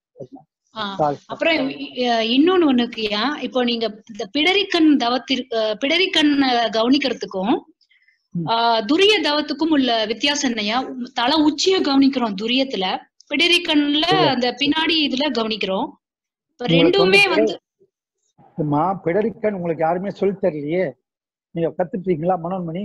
அப்புறம் இன்னொன்னு ஒண்ணுக்குயா, இப்போ நீங்க இந்த பிடரிக்கண் தவத்திற்கு பிடரிக்கண் கவனிக்கிறதுக்கும் ஆஹ் துரிய தவத்துக்கும் உள்ள வித்தியாசம் என்னையா? தலை உச்சிய கவனிக்கிறோம் துரியத்துல, பிடரிக்கண்ல அந்த பின்னாடி இதுல கவனிக்கிறோம். ரெண்டுமே வந்து பிடரிக்கண் உங்களுக்கு யாருமே சொல்லி தரலையே, நீங்க கத்துட்டீங்களா மனோன்மணி?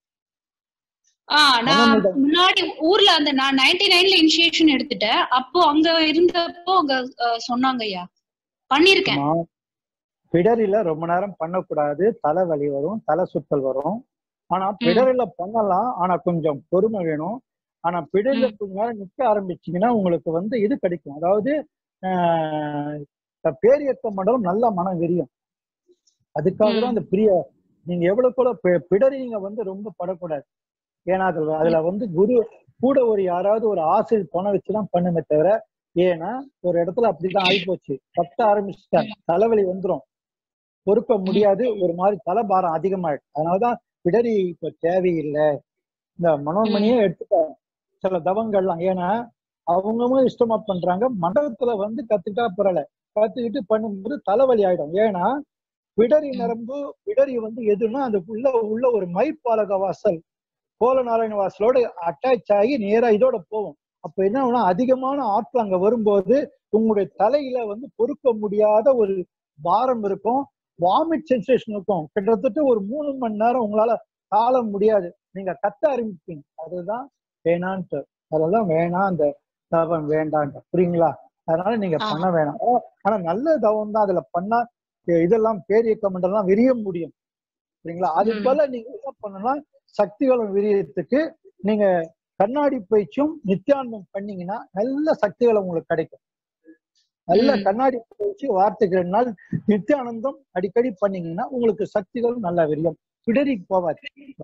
ஆஹ் நான் முன்னாடி ஊர்ல அந்த நான் நைன்டி நைன்ல இனிஷியேஷன் எடுத்துட்டேன். அப்போ அங்க இருந்தப்போ அங்க சொன்னாங்க ஐயா, பண்ணிருக்கேன். பிடரில ரொம்ப நேரம் பண்ணக்கூடாது, தலை வலி வரும், தலை சுத்தல் வரும். ஆனா பிடரில பண்ணலாம், ஆனா கொஞ்சம் பொறுமை வேணும். ஆனா பிடரில கொஞ்ச நேரம் நிக்க ஆரம்பிச்சீங்கன்னா உங்களுக்கு வந்து இது கிடைக்கும். அதாவது ஆஹ் பேரியக்க மண்டலம் நல்ல மனம் விரியும். அதுக்காக தான் அந்த பிரிய நீங்க எவ்வளவு கூட பிடரி நீங்க வந்து ரொம்ப படக்கூடாது. ஏன்னா அதுல அதுல வந்து குரு கூட ஒரு யாராவது ஒரு ஆசிரியர் பணம் வச்சுதான் பண்ணுமே தவிர, ஏன்னா ஒரு இடத்துல அப்படிதான் ஆகிப்போச்சு, கத்த ஆரம்பிச்சுட்டாங்க, தலைவலி வந்துடும், பொறுக்க முடியாது, ஒரு மாதிரி தலைபாரம் அதிகமாயிடும். அதனாலதான் பிடரி இப்ப தேவையில்லை. இந்த மனோன்மணியே எடுத்துக்க சில தவங்கள்லாம், ஏன்னா அவங்களும் இஷ்டமா பண்றாங்க, மண்டபத்துல வந்து கத்துக்கிட்டா பரவாயில்ல, கத்துக்கிட்டு பண்ணும்போது தலைவலி ஆயிடும். ஏன்னா பிடரி நரம்பு, பிடரி வந்து எதுன்னா அது உள்ள உள்ள ஒரு மைப்பாலக வாசல், கோல நாராயண வாசலோட அட்டாச் ஆகி நேரா இதோட போகும். அப்ப என்ன ஆகும்னா அதிகமான ஆற்றல் அங்க வரும்போது உங்களுடைய தலையில வந்து பொறுக்க முடியாத ஒரு பாரம் இருக்கும், வாமிட் சென்சேஷன் இருக்கும். கிட்டத்தட்ட ஒரு மூணு மணி நேரம் உங்களால தாழ முடியாது, நீங்க கத்த ஆரம்பிப்பீங்க. அதுதான் வேணான்ட்டு, அதெல்லாம் வேணாம், அந்த தவம் வேண்டான்ட்டு, புரியுங்களா? அதனால நீங்க பண்ண வேணாம். ஆனா நல்ல தவம் தான், அதுல பண்ணா இதெல்லாம் பேரியக்க மண்டலம் விரிய முடியும், சரிங்களா? அது போல நீங்க என்ன பண்ணணும்னா சக்திகளும் விரியத்துக்கு நீங்க கண்ணாடி பயிற்சியும் நித்தியானந்தம் பண்ணீங்கன்னா நல்ல சக்திகள் உங்களுக்கு கிடைக்கும். நல்ல கண்ணாடி பயிற்சி வார்த்தைக்கு ரெண்டு நாள் நித்தியானந்தம் அடிக்கடி பண்ணீங்கன்னா உங்களுக்கு சக்திகள் நல்லா விரியும், பிடரி போவாது.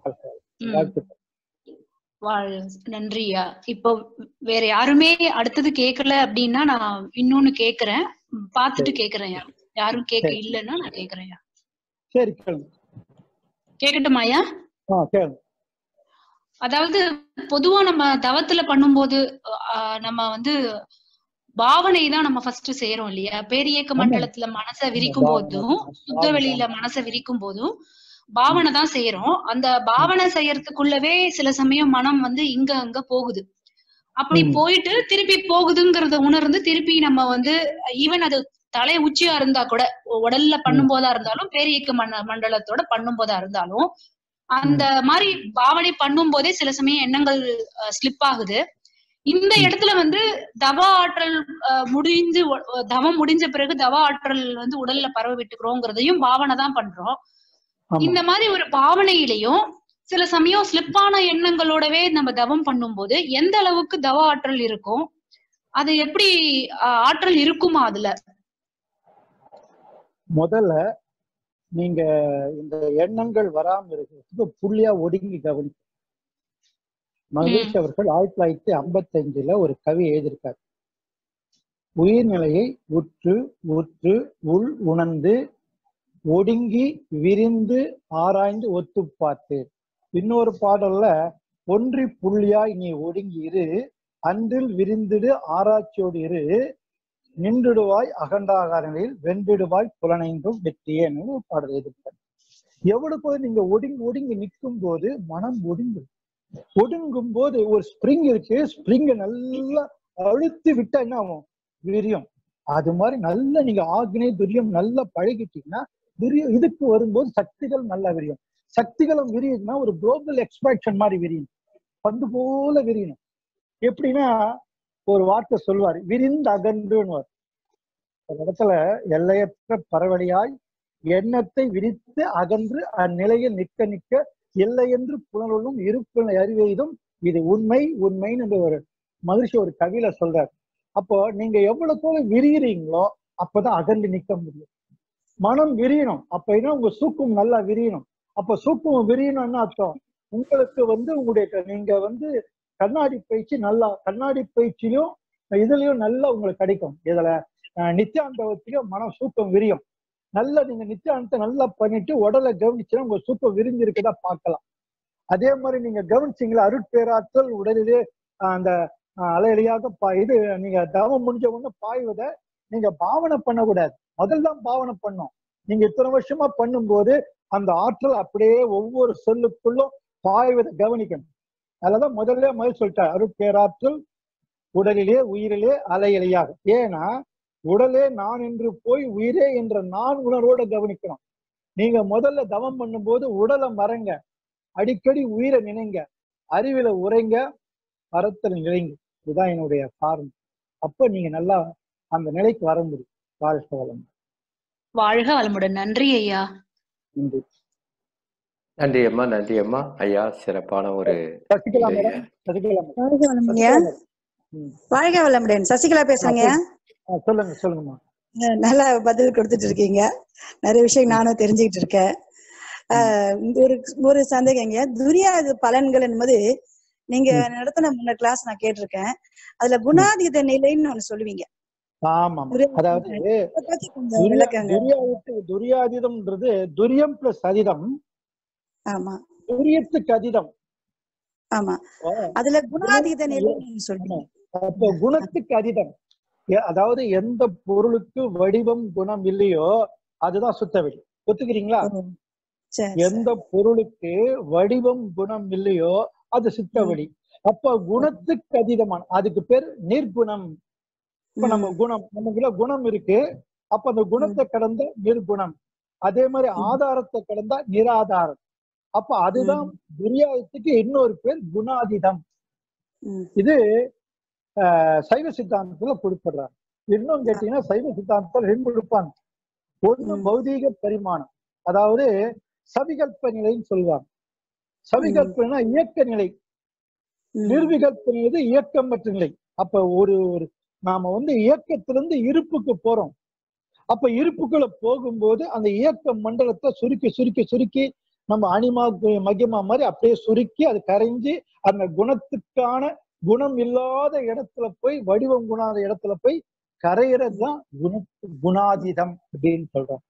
நன்றியா. இப்போ வேற யாருமே அடுத்தது கேட்கல அப்படின்னா நான் இன்னொன்னு கேக்குறேன், பாத்துட்டு கேக்குறேன். யாரும் கேட்க இல்லைன்னா நான் கேக்குறேன். சரி கேளுங்க. கேட்கட்டுமாயா? கேளுங்க. அதாவது பொதுவா நம்ம தவத்துல பண்ணும்போது நம்ம வந்து பாவனை தான் நம்ம ஃபர்ஸ்ட் செய்யறோம் இல்லையா? பேரியக்க மண்டலத்துல மனசை விரிக்கும் போதும் சுத்த வெளியில மனசை விரிக்கும் போதும் பாவனை தான் செய்யறோம். அந்த பாவனை செய்யறதுக்குள்ளவே சில சமயம் மனம் வந்து இங்க அங்க போகுது. அப்படி போயிட்டு திருப்பி போகுதுங்கிறத உணர்ந்து திருப்பி நம்ம வந்து ஈவன் அது தலை உச்சியா இருந்தா கூட உடல்ல பண்ணும் போதா இருந்தாலும் பேரியக்க மண்ட மண்டலத்தோட பண்ணும் போதா இருந்தாலும் அந்த மாதிரி பாவனை பண்ணும் போதே சில சமயம் எண்ணங்கள் ஸ்லிப் ஆகுது. இந்த இடத்துல வந்து தவ ஆற்றல் முடிஞ்சு தவம் முடிஞ்ச பிறகு தவ ஆற்றல் வந்து உடல்ல பரவ விட்டுக்கிறோங்கிறதையும் பாவனை தான் பண்றோம். இந்த மாதிரி ஒரு பாவனையிலையும் சில சமயம் ஸ்லிப்பான எண்ணங்களோடவே நம்ம தவம் பண்ணும் போது எந்த அளவுக்கு தவ ஆற்றல் இருக்கும், அது எப்படி ஆற்றல் இருக்குமா? அதுல முதல்ல நீங்க இந்த எண்ணங்கள் வராம இருக்கிறதுக்கு புள்ளியா ஒடுங்கி கவனிக்கும். மகேஷ் அவர்கள் ஆயிரத்தி தொள்ளாயிரத்தி ஐம்பத்தி அஞ்சுல ஒரு கவி எழுதியிருக்காரு. உயிர்நிலையை உற்று உற்று உள் உணர்ந்து ஒடுங்கி விரிந்து ஆராய்ந்து ஒத்து பார்த்து. இன்னொரு பாடல்ல ஒன்றி புள்ளியாய் நீ ஒடுங்கி இரு, அன்றில் விரிந்திடு ஆராய்ச்சியோடு இரு, நின்றுடுவாய் அகண்டாகார நிலையில் வென்றிடுவாய் புலனைந்தும் வெற்றியேன்னு ஒரு பாடல் எழுதியிருக்காரு. எவ்வளவு நீங்க ஒடுங்கி ஒடுங்கி நிற்கும் போது மனம் ஒடுங்கு. ஒடுங்கும் போது ஒரு ஸ்ப்ரிங் இருக்கு, ஸ்ப்ரிங்க நல்லா அழுத்தி விட்டா என்ன ஆகும்? விரியும். அது மாதிரி நல்லா நீங்க ஆக்னே துரியம் நல்லா பழகிட்டீங்கன்னா விரியும். இதுக்கு வரும்போது சக்திகள் நல்லா விரியும். சக்திகளும் விரியுதுன்னா ஒரு குளோபல் எக்ஸ்பேன்ஷன் மாதிரி விரியும், பந்து போல விரியணும். எப்படின்னா ஒரு வார்த்தை சொல்வார், விரிந்து அகன்றுன்னு. ஒரு இடத்துல எல்லையற்ற பரவழியாய் எண்ணத்தை விரித்து அகன்று அந்நிலையில் நிற்க நிற்க எல்லையென்று புலனுள்ளும் இருப்பு அறிவெய்தும் இது உண்மை உண்மைன்னு ஒரு மகிழ்ச்சி ஒரு கவியில சொல்றாரு. அப்போ நீங்க எவ்வளவு போல விரிகிறீங்களோ அப்பதான் அகன்று நிற்க முடியும். மனம் விரியணும், அப்ப என்ன உங்க சூக்கும் நல்லா விரியணும். அப்ப சூக்கும் விரியணும்னு அர்த்தம் உங்களுக்கு வந்து உங்களுடைய நீங்க வந்து கண்ணாடி பயிற்சி நல்லா கண்ணாடி பயிற்சியிலும் இதுலயும் நல்லா உங்களுக்கு கிடைக்கும். இதுல நித்தியாந்தவத்திலையும் மனம் சூக்கம் விரியும். நல்லா நீங்க நித்தியானத்தை நல்லா பண்ணிட்டு உடலை கவனிச்சுன்னா உங்க சூப்பர் விரிஞ்சு இருக்குதா பார்க்கலாம். அதே மாதிரி நீங்க கவனிச்சீங்களா அருட்பேராற்றல் உடலிலே அந்த அலையலையாக பா இது நீங்க தவம் முடிஞ்ச உடனே பாய்வதை நீங்க பாவனை பண்ணக்கூடாது, முதல் தான் பாவனை பண்ணும். நீங்க இத்தனை வருஷமா பண்ணும்போது அந்த ஆற்றல் அப்படியே ஒவ்வொரு சொல்லுக்குள்ளும் பாய்வதை கவனிக்கணும். அதனாலதான் முதல்ல முதல் சொல்லிட்டார், அருட்பேராற்றல் உடலிலே உயிரிலே அலையலையாக. ஏன்னா உடலே நான் என்று போய் உயிரே என்ற நான் உணர்வோட கவனிக்கணும். நீங்க முதல்ல தவம் பண்ணும் போது உடலை மறங்க, அடிக்கடி உயிரை நினைங்க, அறிவில உரைங்க, அறத்தில் நிலைங்க. இதுதான் என்னுடைய காரணம். அப்ப நீங்க நல்லா அந்த நிலைக்கு வர முடியும். வாழ்க வளமுடன். வாழ்க வளமுடன். நன்றி ஐயா. நன்றி. நன்றி அம்மா. நன்றி அம்மா. ஐயா சிறப்பான ஒரு சசிகலா மேடம். சசிகலா வாழ்க வளமுடன். சசிகலா பேசுறேங்க. சொல்லுங்க சொல்லுங்கம்மா. நல்லா பதில் கொடுத்துட்டு இருக்கீங்க. நிறைய விஷயம் நானும் தெரிஞ்சுக்கிட்டு இருக்கேன். ஆஹ் ஒரு ஒரு சந்தேகங்க, துரியாத பலன்கள் என்பது நீங்க நடத்தின முன்ன கிளாஸ் நான் கேட்டிருக்கேன். அதுல குணாதீத நிலைன்னு ஒண்ணு சொல்லுவீங்க. ஆமா, அதாவது துரியாதீதம்ன்றது துரியம் பிளஸ் அதீதம். ஆமா, துரியத்துக்கு அதீதம். ஆமா, அதுல குணாதீத நிலை சொல்லுவீங்க. அப்போ குணத்துக்கு அதீதம், அதாவது எந்த பொருளுக்கு வடிவம் குணம் இல்லையோ அதுதான் சுத்தவெளி. ஒத்துக்கிறீங்களா? எந்த பொருளுக்கு வடிவம் குணம் இல்லையோ அது சுத்தவெளி. அப்ப குணத்துக்கு அதீதமான அதுக்கு பேர் நிர்குணம். இப்ப நம்ம குணம் நமக்குள்ள குணம் இருக்கு, அப்ப அந்த குணத்தை கடந்த நிர்குணம். அதே மாதிரி ஆதாரத்தை கடந்தா நிராதாரம். அப்ப அதுதான் துரியாதத்துக்கு இன்னொரு பேர் குணாதீதம். இது ஆஹ் சைவ சித்தாந்தத்துல குறிப்பிடுறாங்க. இன்னும் கேட்டீங்கன்னா சைவ சித்தாந்தத்துல ரெண்டு கொடுப்பாங்க. ஒண்ணு பௌதீக பரிமாணம், அதாவது சவிகல்ப நிலைன்னு சொல்லுவாங்க. சவிகல்பனா இயக்க நிலை. நிர்விகல்பது இயக்கமற்ற நிலை. அப்ப ஒரு ஒரு நாம வந்து இயக்கத்திலிருந்து இருப்புக்கு போறோம். அப்ப இருப்புக்குள்ள போகும்போது அந்த இயக்க மண்டலத்தை சுருக்கி சுருக்கி சுருக்கி நம்ம அனிமா மகிமா மாதிரி அப்படியே சுருக்கி அது கரைஞ்சி அந்த குணத்துக்கான குணம் இல்லாத இடத்துல போய் வடிவம் குணாத இடத்துல போய் கரையிறது தான் குண குணாதீதம் அப்படின்னு சொல்றோம்.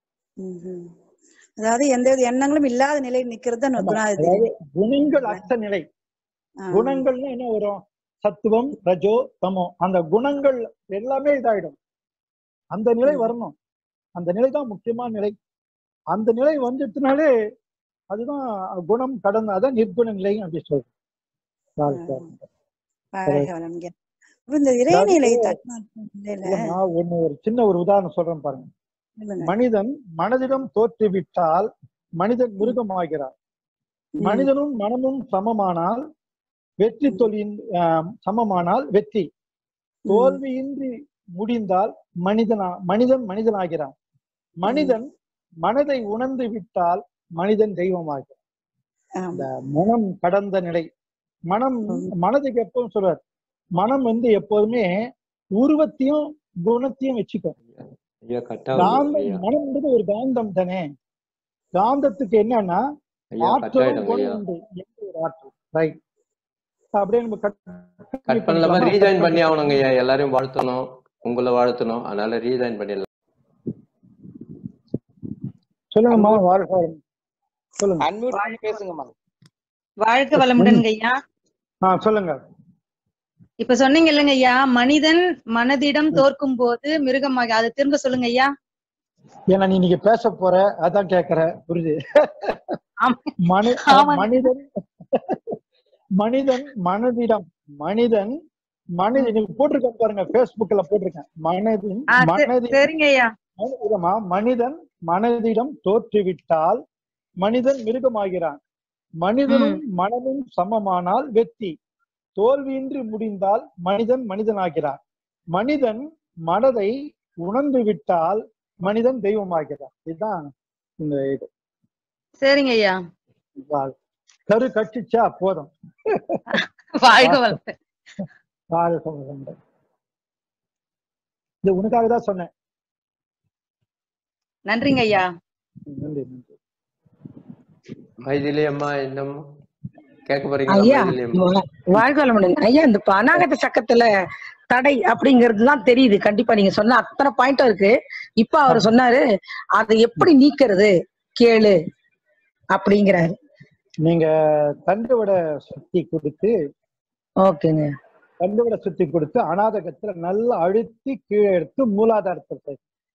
அதாவது எந்த எண்ணங்களும் இல்லாத நிலை நிக்கிறது தான் குணாதீதம். குணங்கள் அற்ற நிலை. குணங்கள்னா என்ன வரும்? சத்துவம், ரஜோ, தமோ. அந்த குணங்கள் எல்லாமே இதாயிடும். அந்த நிலை வரணும். அந்த நிலை தான் முக்கியமான நிலை. அந்த நிலை வந்துட்டுனாலே அதுதான் குணம் கடந்த அதான் நிர்குண நிலை அப்படி சொல்றோம். ஒண்ணு ஒரு சின்ன ஒரு உதாரணம் சொல்றேன் பாருங்க. மனிதன் மனதிடம் தோற்றுவிட்டால் மனிதன் மிருகமாகிறார். மனிதனும் மனமும் சமமானால் வெற்றி தொழில் சமமானால் வெற்றி. தோல்வியின்றி முடிந்தால் மனிதனா மனிதன் மனிதனாகிறான். மனிதன் மனதை உணர்ந்து விட்டால் மனிதன் தெய்வமாகிறான். அந்த மனம் கடந்த நிலை. மனம் மனதுக்கு எப்பவும் சொல்றார், மனம் வந்து எப்போதுமே உருவத்தையும் குணத்தையும் வச்சுக்கும். காந்தம் மனம்ன்றது ஒரு காந்தம் தானே. காந்தத்துக்கு என்னன்னா ஆற்றலும் குணம் உண்டு. ஒரு ஆற்றல் ரைட். அப்படியே நம்ம கட் பண்ணலாமா? ரீஜாயின் பண்ணி ஆகணுங்க. எல்லாரையும் வாழ்த்தணும், உங்களை வாழ்த்தணும், அதனால ரீஜாயின் பண்ணிடலாம். சொல்லுங்கம்மா. வாழ்க சொல்லுங்க. அன்மியூட் பேசுங்கம்மா. வாழ்க வளமுடன் ஐயா. ஆ சொல்லுங்க. இப்ப சொன்னீங்க இல்லைங்க ஐயா, மனிதன் மனதிடம் தோற்கும் போது மிருகமாக, அது திரும்ப சொல்லுங்க ஐயா. ஏன்னா நீ நீங்க பேச போற அதான் கேக்குற. புரியுது? மனிதன் மனிதன் மனதிடம் மனிதன் மனிதன் நீங்க போட்டிருக்கேன் பாருங்க, பேஸ்புக்ல போட்டிருக்கேன். மனதின் மனதின் மனிதன் மனதிடம் தோற்றுவிட்டால் மனிதன் மிருகமாகிறான். மனிதனும் மனமும் சமமானால் வெற்றி. தோல்வியின்றி முடிந்தால் மனிதன் மனிதனாகிறான். மனிதன் மனதை உணர்ந்து விட்டால் மனிதன் தெய்வமாகிறான். இதுதான் இந்த இது. சரிங்க ஐயா. கரு கட்சிச்சா போதும். இது உனக்காக தான் சொன்னேன். நன்றிங்க ஐயா. நன்றி நன்றி. மைதிலி அம்மா என்னம்மா கேட்க போறீங்க? ஐயா வாழ்க வளமுடன் ஐயா. இந்த அநாகத சக்கத்துல தடை அப்படிங்கறதுதான் தெரியுது. கண்டிப்பா நீங்க சொன்ன அத்தனை பாயிண்டும் இருக்கு. இப்ப அவர் சொன்னாரு அதை எப்படி நீக்கிறது கேளு அப்படிங்கிறாரு. நீங்க தண்டுவட சுத்தி கொடுத்து ஓகேங்க தண்டுவட சுத்தி கொடுத்து அநாதகத்துல நல்லா அழுத்தி கீழே எடுத்து மூலாதாரத்தை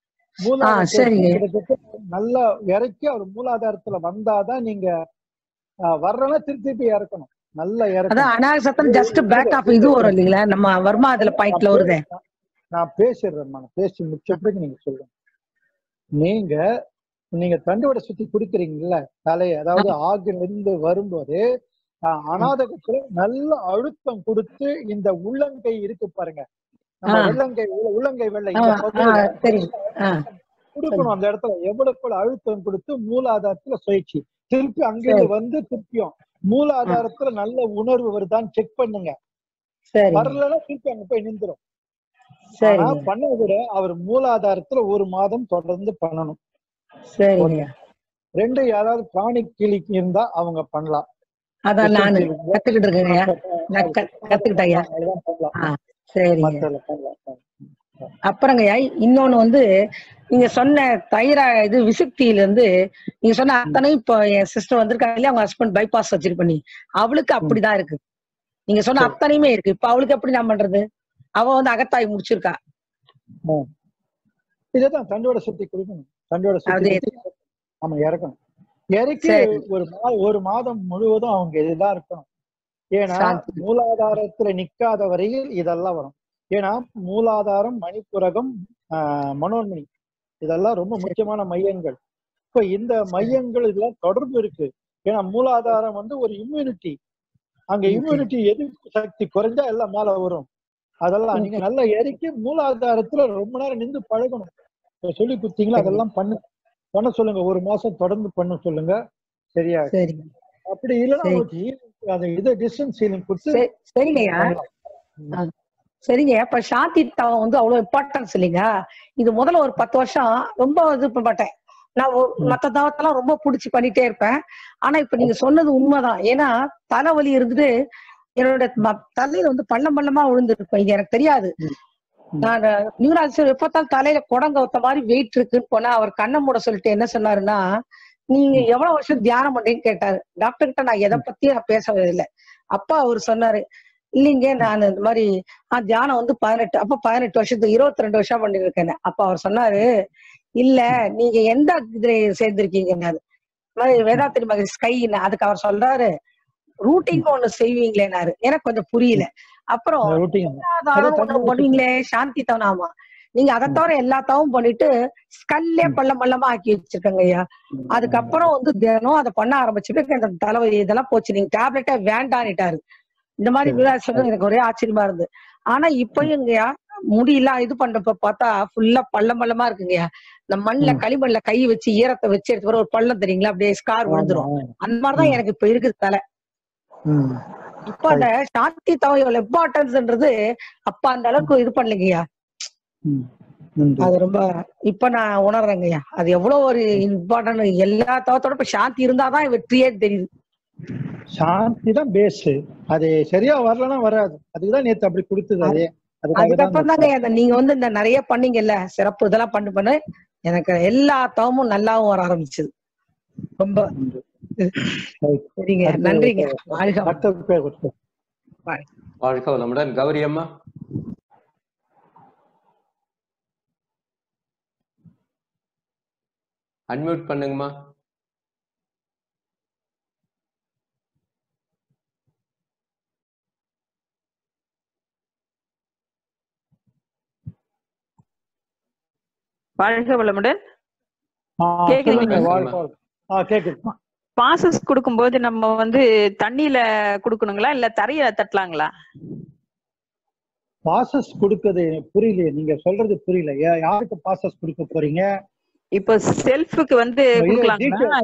நல்லா இறக்கி அவர் மூலாதாரத்துல வந்தாதான் நீங்க வர்றனா திருப்பி இறக்கணும். நல்லா இறக்கணும். அநாகசத்தம் ஜஸ்ட் பேக் ஆஃப் இது வரும் இல்லீங்களா நம்ம வர்மா அதுல பாயிண்ட்ல வருது. நான் பேசிடுறேன். பேசி முடிச்சப்படி நீங்க சொல்லுங்க. நீங்க நீங்க தண்டுவடை சுத்தி குடுக்குறீங்கல்ல தலையை, அதாவது ஆகுல இருந்து வரும்போது அநாதகத்துல நல்ல அழுத்தம் கொடுத்து இந்த உள்ளங்கை இருக்கு பாருங்க, நம்ம உள்ளங்கை உள்ளங்கை வெள்ளை கொடுக்கணும். அந்த இடத்துல எவ்வளவு அழுத்தம் கொடுத்து மூலாதாரத்துல சுழற்சி திருப்பி அங்கிருந்து வந்து திருப்பியும் மூலாதாரத்துல நல்ல உணர்வு வருதான்னு செக் பண்ணுங்க. வரலன்னா திருப்பி அங்க போய் நின்றுடும். ஆனா பண்ண விட அவர் மூலாதாரத்துல ஒரு மாதம் தொடர்ந்து பண்ணணும். ரெண்டு யாராவது பிராணிக் கிளிக்கு இருந்தா அவங்க பண்ணலாம். அதான் நானு கத்துக்கிட்டு இருக்கேன். கத்துக்கிட்டேன். அப்புறங்கய்யா இன்னொன்னு வந்து நீங்க சொன்ன தைரா இது விசுக்தியில இருந்து நீங்க சொன்ன அத்தனை இப்போ என் சிஸ்டர் வந்திருக்காங்க இல்லையா, அவங்க ஹஸ்பண்ட் பைபாஸ் சர்ஜரி பண்ணி அவளுக்கு அப்படிதான் இருக்கு. நீங்க சொன்ன அத்தனையுமே இருக்கு. இப்ப அவளுக்கு எப்படி நான் பண்றது? அவ வந்து அகத்தாய் முடிச்சிருக்கா. இததான் தண்டோட சுத்தி கொடுக்கணும். தண்டோட சுத்தி ஆமா இறக்கணும். இறக்கி ஒரு ஒரு மாதம் முழுவதும் அவங்க இதுதான் இருக்கணும். ஏன்னா மூலாதாரத்துல நிக்காத வரையில் இதெல்லாம் வரும். ஏன்னா மூலாதாரம், மணிப்புரகம், ஆஹ் மனோன்மணி இதெல்லாம் ரொம்ப முக்கியமான மையங்கள். இப்ப இந்த மையங்கள் இதெல்லாம் தொடர்பு இருக்கு. ஏன்னா மூலாதாரம் வந்து ஒரு இம்யூனிட்டி. அங்க இம்யூனிட்டி எதிர்ப்பு சக்தி குறைஞ்சா எல்லாம் மேல வரும். அதெல்லாம் நீங்க நல்லா இறக்கி மூலாதாரத்துல ரொம்ப நேரம் நின்று பழகணும். சொல்லி கொடுத்தீங்களா அதெல்லாம் பண்ணு பண்ண சொல்லுங்க. ஒரு மாசம் தொடர்ந்து பண்ண சொல்லுங்க. சரியா? அப்படி இல்லைன்னா அது இது டிஸ்டன்ஸ் ஹீலிங் கொடுத்து சரிங்கய்யா. சரிங்க, இப்ப சாந்தி தவம் வந்து அவ்வளவு இம்பார்ட்டன்ஸ் இல்லைங்க. இது முதல்ல ஒரு பத்து வருஷம் ரொம்ப இது பண்ண மாட்டேன் நான். மத்த தவத்தெல்லாம் ரொம்ப புடிச்சு பண்ணிட்டே இருப்பேன். ஆனா இப்ப நீங்க சொன்னது உண்மைதான். ஏன்னா தலைவலி இருந்துட்டு என்னோட தலையில வந்து பள்ளம் பள்ளமா விழுந்துருக்கும். இது எனக்கு தெரியாது. நான் நியூராலஜிஸ்ட் எப்பத்தாலும் தலையில குடங்க ஒத்த மாதிரி வெயிட் இருக்குன்னு போனா அவர் கண்ணை மூட சொல்லிட்டு என்ன சொன்னாருன்னா, நீங்க எவ்வளவு வருஷம் தியானம் பண்றீங்கன்னு கேட்டாரு. டாக்டர் கிட்ட நான் எதை பத்தியும் நான் பேசவே இல்லை. அப்பா அவர் சொன்னாரு, இல்லைங்க நான் இந்த மாதிரி ஆஹ் தியானம் வந்து பதினெட்டு அப்ப பதினெட்டு வருஷத்துக்கு இருபத்தி ரெண்டு வருஷம் பண்ணிருக்கேன். அப்ப அவர் சொன்னாரு, இல்ல நீங்க எந்த இதுல சேர்ந்திருக்கீங்க மாதிரி வேதாத்திரி மகரிஷி ஸ்கைன்னு. அதுக்கு அவர் சொல்றாரு, ரூட்டிங் ஒண்ணு செய்வீங்களேனாரு. எனக்கு கொஞ்சம் புரியல. அப்புறம் ஒண்ணு பண்ணுவீங்களே சாந்தி தவம். ஆமா, நீங்க அதை தவிர எல்லா தவம் பண்ணிட்டு ஸ்கல்லே பள்ளம் பள்ளமா ஆக்கி வச்சிருக்கங்க ஐயா. அதுக்கப்புறம் வந்து தினம் அதை பண்ண ஆரம்பிச்சுட்டு இந்த தலைவலி இதெல்லாம் போச்சு. நீங்க டேப்லெட்டா வேண்டான்னுட்டாரு. இந்த மாதிரி சொன்னது எனக்கு ஒரே ஆச்சரியமா இருந்து. ஆனா இப்பயும் இங்கயா முடியல இது பண்றப்ப பார்த்தா ஃபுல்லா பள்ளம் பள்ளமா இருக்குங்கய்யா. இந்த மண்ல களிமண்ல கை வச்சு ஈரத்தை வச்சு எடுத்து வர ஒரு பள்ளம் தெரியுங்களா, அப்படியே ஸ்கார் விழுந்துரும். அந்த மாதிரிதான் எனக்கு இப்ப இருக்குது தலை. இப்ப அந்த சாந்தி தவம் எவ்வளவு இம்பார்ட்டன்ஸ்ன்றது அப்ப அந்த அளவுக்கு இது பண்ணலைங்கய்யா. அது ரொம்ப இப்ப நான் உணர்றேங்கய்யா அது எவ்வளவு ஒரு இம்பார்ட்டன்ட். எல்லா தவத்தோட இப்ப சாந்தி இருந்தாதான் வெற்றியே தெரியுது. சாந்தி தான் பேஸ். அது சரியா வரலன்னா வராது. அதுக்குதான் நேத்து அப்படி கொடுத்தது. அதே அதுக்கப்புறம் தாங்க நீங்க வந்து இந்த நிறைய பண்ணீங்கல்ல சிறப்பு இதெல்லாம் பண்ணு பண்ணு எனக்கு எல்லா தவமும் நல்லாவும் வர ஆரம்பிச்சது. ரொம்ப சரிங்க, நன்றிங்க. வாழ்க வளமுடன். கௌரி அம்மா, அன்மியூட் பண்ணுங்கம்மா. வாழ்க வளமுடன். பாசஸ் கொடுக்கும்போது நம்ம வந்து தண்ணியில குடுக்கணுங்களா இல்ல தரையில தட்டலாங்களா? பாசஸ் கொடுக்கிறது புரியலையே, நீங்க சொல்றது புரியல. யாருக்கு பாசஸ் கொடுக்க போறீங்க? இப்ப செல்ஃபுக்கு வந்து கொடுக்கலாங்களா?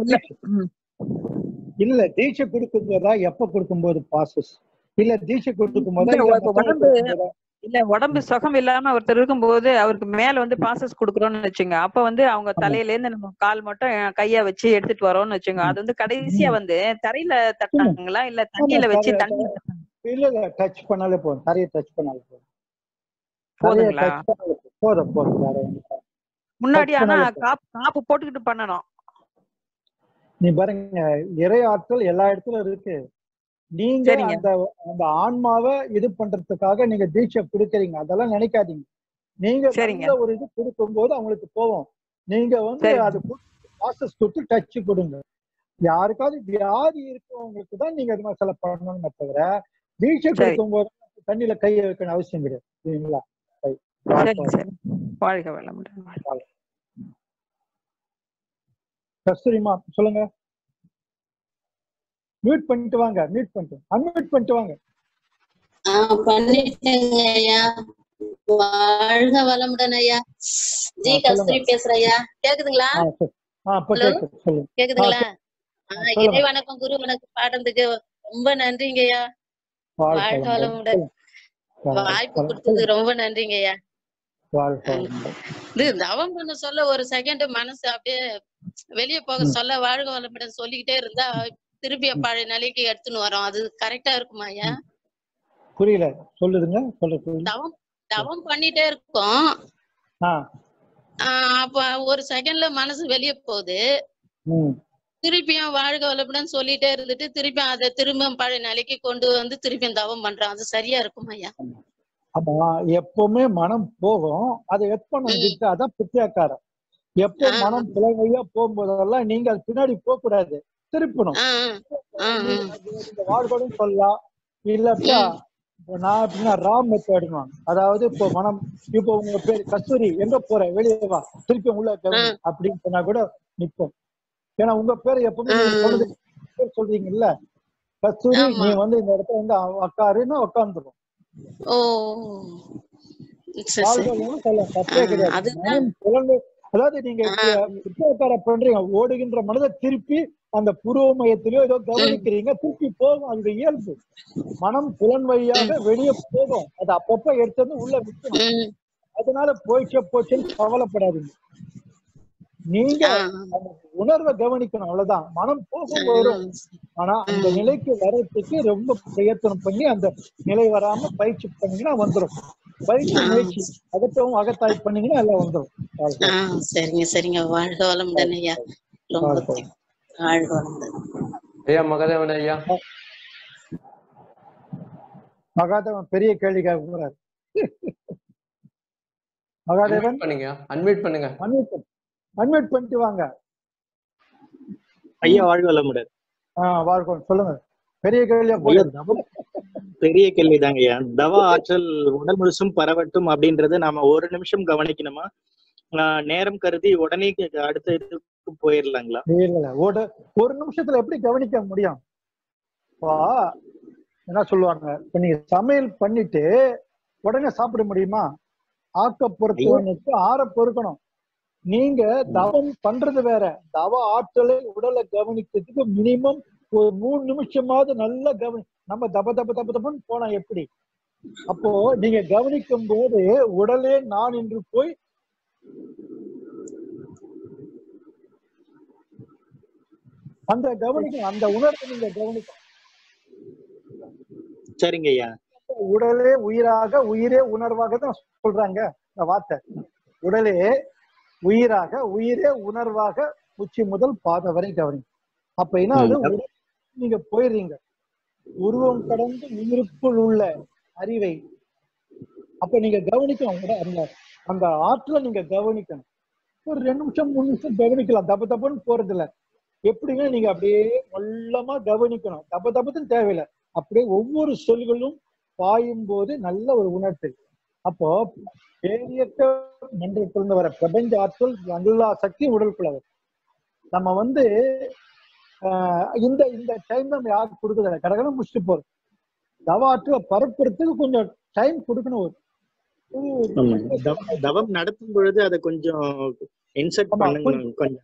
இல்ல தீட்சை கொடுக்கும் போதா, எப்ப கொடுக்கும் போது பாசஸ்? இல்ல தீட்சை கொடுக்கும் போதா, உடம்பு இல்ல உடம்பு சுகம் இல்லாம ஒருத்தர் இருக்கும்போது அவருக்கு மேல வந்து பாசஸ் குடுக்குறோம்னு வச்சுங்க. அப்ப வந்து அவங்க தலையில இருந்து நம்ம கால் மட்டும் கைய வச்சு எடுத்துட்டு வரோம்னு வச்சுங்க. அது வந்து கடைசியா வந்து தரையில தட்டாங்களா இல்ல தண்ணியில வச்சு தண்ணி? இல்ல இல்ல டச் பண்ணாலே போதும். தரையை டச் பண்ணாலே போதும். போதுங்களா? போதும் போதும். முன்னாடி ஆனா காப்பு காப்பு போட்டுக்கிட்டு பண்ணணும். நீ பாருங்க, இறை ஆற்றல் எல்லா இடத்துலயும் இருக்கு. நீங்க அந்த அந்த ஆன்மாவை இது பண்றதுக்காக நீங்க தீட்சை கொடுக்கறீங்க, அதெல்லாம் நினைக்காதீங்க. நீங்க ஒரு இது கொடுக்கும் போது அவங்களுக்கு போவோம். நீங்க வந்து அது ப்ராசஸ் கொடுத்து டச் கொடுங்க. யாருக்காவது வியாதி இருக்கவங்களுக்கு தான் நீங்க அது மாதிரி செலக்ட் பண்ணணும்னு தவிர தீட்சை கொடுக்கும் போது தண்ணியில கையை வைக்கணும் அவசியம் கிடையாது. சரிங்களா? கஸ்தூரிமா சொல்லுங்க. மியூட் பண்ணிட்டு வாங்க. மியூட் பண்ணிட்டு அன்மியூட் பண்ணிட்டு வாங்க. பண்ணிட்டேங்க ஐயா. வாழ்க வளமுடன் ஐயா. ஜி கஸ்தூரி பேசுறேன் ஐயா. கேக்குதுங்களா? கேக்குதுங்களா? இறை வணக்கம், குரு வணக்கம் பாடுறதுக்கு ரொம்ப நன்றிங்க ஐயா. வாழ்க வளமுடன். வாய்ப்பு கொடுத்ததுக்கு ரொம்ப நன்றிங்க ஐயா. இது தவம் பண்ண சொல்ல ஒரு செகண்ட் மனசு அப்படியே வெளியே போக சொல்ல வாழ்க வளமுடன் சொல்லிக்கிட்டே இருந்தா திருப்பி பழைய நிலைக்கு எடுத்துன்னு வரோம். அது கரெக்டா இருக்குமா ஐயா? புரியல, சொல்லுதுங்க. தவம் தவம் பண்ணிட்டே இருக்கோம். அப்ப ஒரு செகண்ட்ல மனசு வெளியே போகுது. திருப்பியும் வாழ்க வளமுடன் சொல்லிட்டே இருந்துட்டு திருப்பியும் அதை திரும்ப பழைய நிலைக்கு கொண்டு வந்து திருப்பியும் தவம் பண்றோம். அது சரியா இருக்குமா ஐயா? ஆமா, எப்பவுமே மனம் போகும். அதை எப்ப அதான் பித்தியாக்காரம். எப்போ மனம் புலவையா போகும்போதெல்லாம் நீங்க அது பின்னாடி போக கூடாது, திருப்பணும். வாழ்கோடும் சொல்லலாம். இல்லப்பா நான் எப்படின்னா ராம் மெத்தடுவாங்க. அதாவது இப்போ மனம் இப்போ உங்க பேர் கஸ்தூரி, எங்க போற வெளியே வா, திருப்பி உள்ள அப்படின்னு சொன்னா கூட நிற்போம். ஏன்னா உங்க பேர் எப்பவுமே சொன்னது சொல்றீங்கல்ல, கஸ்தூரி நீ வந்து இந்த இடத்துல வந்து உக்காருன்னா உட்காந்துரும். அதாவது நீங்க பண்றீங்க, ஓடுகின்ற மனதை திருப்பி அந்த புருவ மையத்திலயோ ஏதோ கவனிக்கிறீங்க, திருப்பி போகும். அது இயல்பு. மனம் புலன் வழியாக வெளியே போகும், அது அப்பப்ப எடுத்து உள்ள விற்கணும். அதனால போய்க்க போச்சுன்னு கவலைப்படாதீங்க. நீங்க உணர்வை கவனிக்கணும், அவ்வளவுதான். மனம் போகும் வரும், ஆனா அந்த நிலைக்கு வர்றதுக்கு ரொம்ப பிரயத்தனம் பண்ணி அந்த நிலை வராம பயிற்சி பண்ணீங்கன்னா வந்துடும். பயிற்சி முயற்சி அகத்தவும் அகத்தாய் பண்ணீங்கன்னா எல்லாம் வந்துடும். சரிங்க சரிங்க. வாழ்க வளமுடன் ஐயா. ரொம்ப வாழ்க வளமுடன் ஐயா. மகாதேவன் ஐயா. மகாதேவன் பெரிய கேள்வி கேட்க போறாரு. மகாதேவன் பண்ணுங்க, அன்மியூட் பண்ணுங்க. அன்மியூட் அன்மியூட் பண்ணிட்டு வாங்க ஐயா. வாழ்க வளமுடன். ஆஹ் வாழ்க்கை சொல்லுங்க. பெரிய கேள்வியா போய் பெரிய கேள்விதாங்க ஐயா. தவ ஆற்றல் உடல் முழுசும் பரவட்டும் அப்படின்றது நாம ஒரு நிமிஷம் கவனிக்கணுமா, நேரம் கருதி உடனே அடுத்த இதுக்கு போயிடலாங்களா? இல்ல, ஒரு நிமிஷத்துல எப்படி கவனிக்க முடியும்? என்ன சொல்லுவாங்க, இப்ப நீங்க சமையல் பண்ணிட்டு உடனே சாப்பிட முடியுமா? ஆக்க பொறுத்தவனுக்கு ஆற பொறுக்கணும். நீங்க தவம் பண்றது வேற, தவ ஆற்றலை உடலை கவனிக்கிறதுக்கு மினிமம் ஒரு மூணு நிமிஷமாவது நல்லா கவனி. நம்ம தப தப தப தபன்னு போனா எப்படி? அப்போ நீங்க கவனிக்கும் போது உடலே நான் என்று போய் அந்த கவனிக்கும், அந்த உணர்வை நீங்க கவனிக்கும். சரிங்க ஐயா. உடலே உயிராக, உயிரே உணர்வாக தான் சொல்றாங்க இந்த வார்த்தை. உடலே உயிராக, உயிரே உணர்வாக, உச்சி முதல் பாத வரை கவனி. அப்ப என்ன, நீங்க போயிடுறீங்க உருவம் கடந்து உயிருக்குள் உள்ள அறிவை. அப்ப நீங்க கவனிக்கணும், அந்த அந்த ஆற்றலை நீங்க கவனிக்கணும். ஒரு ரெண்டு நிமிஷம் மூணு நிமிஷம் கவனிக்கலாம், தப்பு தப்புன்னு போறது இல்லை. எப்படின்னா நீங்க அப்படியே மொல்லமா கவனிக்கணும். தப்பு தப்புன்னு தேவையில்லை, அப்படியே ஒவ்வொரு சொல்களும் பாயும் போது நல்ல ஒரு உணர்வு. அப்போ பேரியக்க மன்றத்திலிருந்து வர பிரபஞ்ச ஆற்றல் எல்லா சக்தியும் உடலுக்குள்ள வரும். நம்ம வந்து ஆஹ் இந்த இந்த டைம் நம்ம யாருக்கு கொடுக்குறதில்ல, கடகடம் முடிச்சுட்டு போறோம். தவ ஆற்றலை பரப்புறதுக்கு கொஞ்சம் டைம் கொடுக்கணும். தவம் நடத்தும் பொழுது அதை கொஞ்சம் இன்சர்ட் பண்ணுங்க,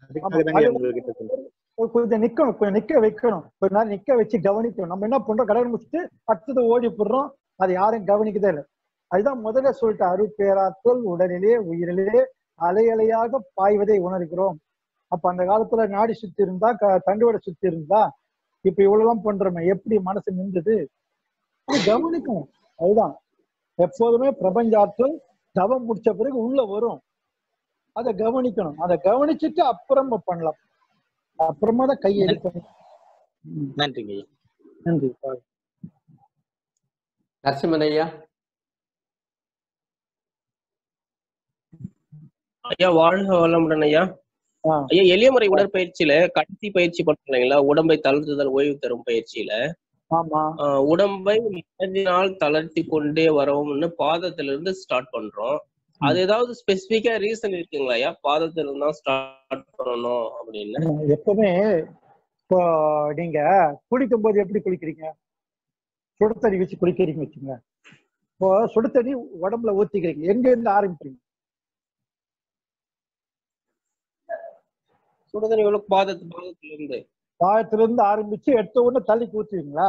கொஞ்சம் நிக்கணும், கொஞ்சம் நிக்க வைக்கணும், கொஞ்ச நேரம் நிக்க வச்சு கவனிக்கணும். நம்ம என்ன பண்றோம், கடகடம் முடிச்சுட்டு அடுத்தது ஓடி போடுறோம், அது யாரும் கவனிக்கதே இல்லை. அதுதான் முதல்ல சொல்லிட்டு, அருட்பேராற்றல் உடலிலே உயிரிலே அலை அலையாக பாய்வதை உணர்கிறோம். அப்ப அந்த காலத்துல நாடி சுத்தி இருந்தா, தண்டுவடை சுத்தி இருந்தா, இப்ப இவ்வளவுதான் பண்றோமே, எப்படி மனசு நின்றுது கவனிக்கணும். அதுதான் எப்போதுமே பிரபஞ்ச ஆற்றல் தவம் முடிச்ச பிறகு உள்ள வரும், அதை கவனிக்கணும். அதை கவனிச்சுட்டு அப்புறம் பண்ணலாம், அப்புறமா தான் கையை எடுக்கணும். நன்றிங்க. நன்றி. நரசிம்மன் ஐயா. ஐயா வாழ்க வளமுடன் ஐயா. ஐயா, எளிய முறை உடற்பயிற்சியில கடைசி பயிற்சி பண்றீங்களா, உடம்பை தளர்த்துதல் ஓய்வு தரும் பயிற்சியில உடம்பை மனதினால் தளர்த்தி கொண்டே வரவும்னு பாதத்துல இருந்து ஸ்டார்ட் பண்றோம். அது ஏதாவது ஸ்பெசிபிக்கா ரீசன் இருக்குங்களா ஐயா, பாதத்துல இருந்தா ஸ்டார்ட் பண்ணணும் அப்படின்னு? எப்பவுமே இப்போ நீங்க குளிக்கும் போது எப்படி குளிக்கிறீங்க, சுடுதண்ணி வச்சு குளிக்கிறீங்க வச்சுங்க. இப்போ சுடுதண்ணி உடம்புல ஊத்திக்கிறீங்க, எங்க இருந்து ஆரம்பிக்கிறீங்க? சுடுதண்ணி பாதத்து பாதத்துல இருந்து பாதத்துல இருந்து ஆரம்பிச்சு எடுத்த உடனே தள்ளி ஊத்துவீங்களா?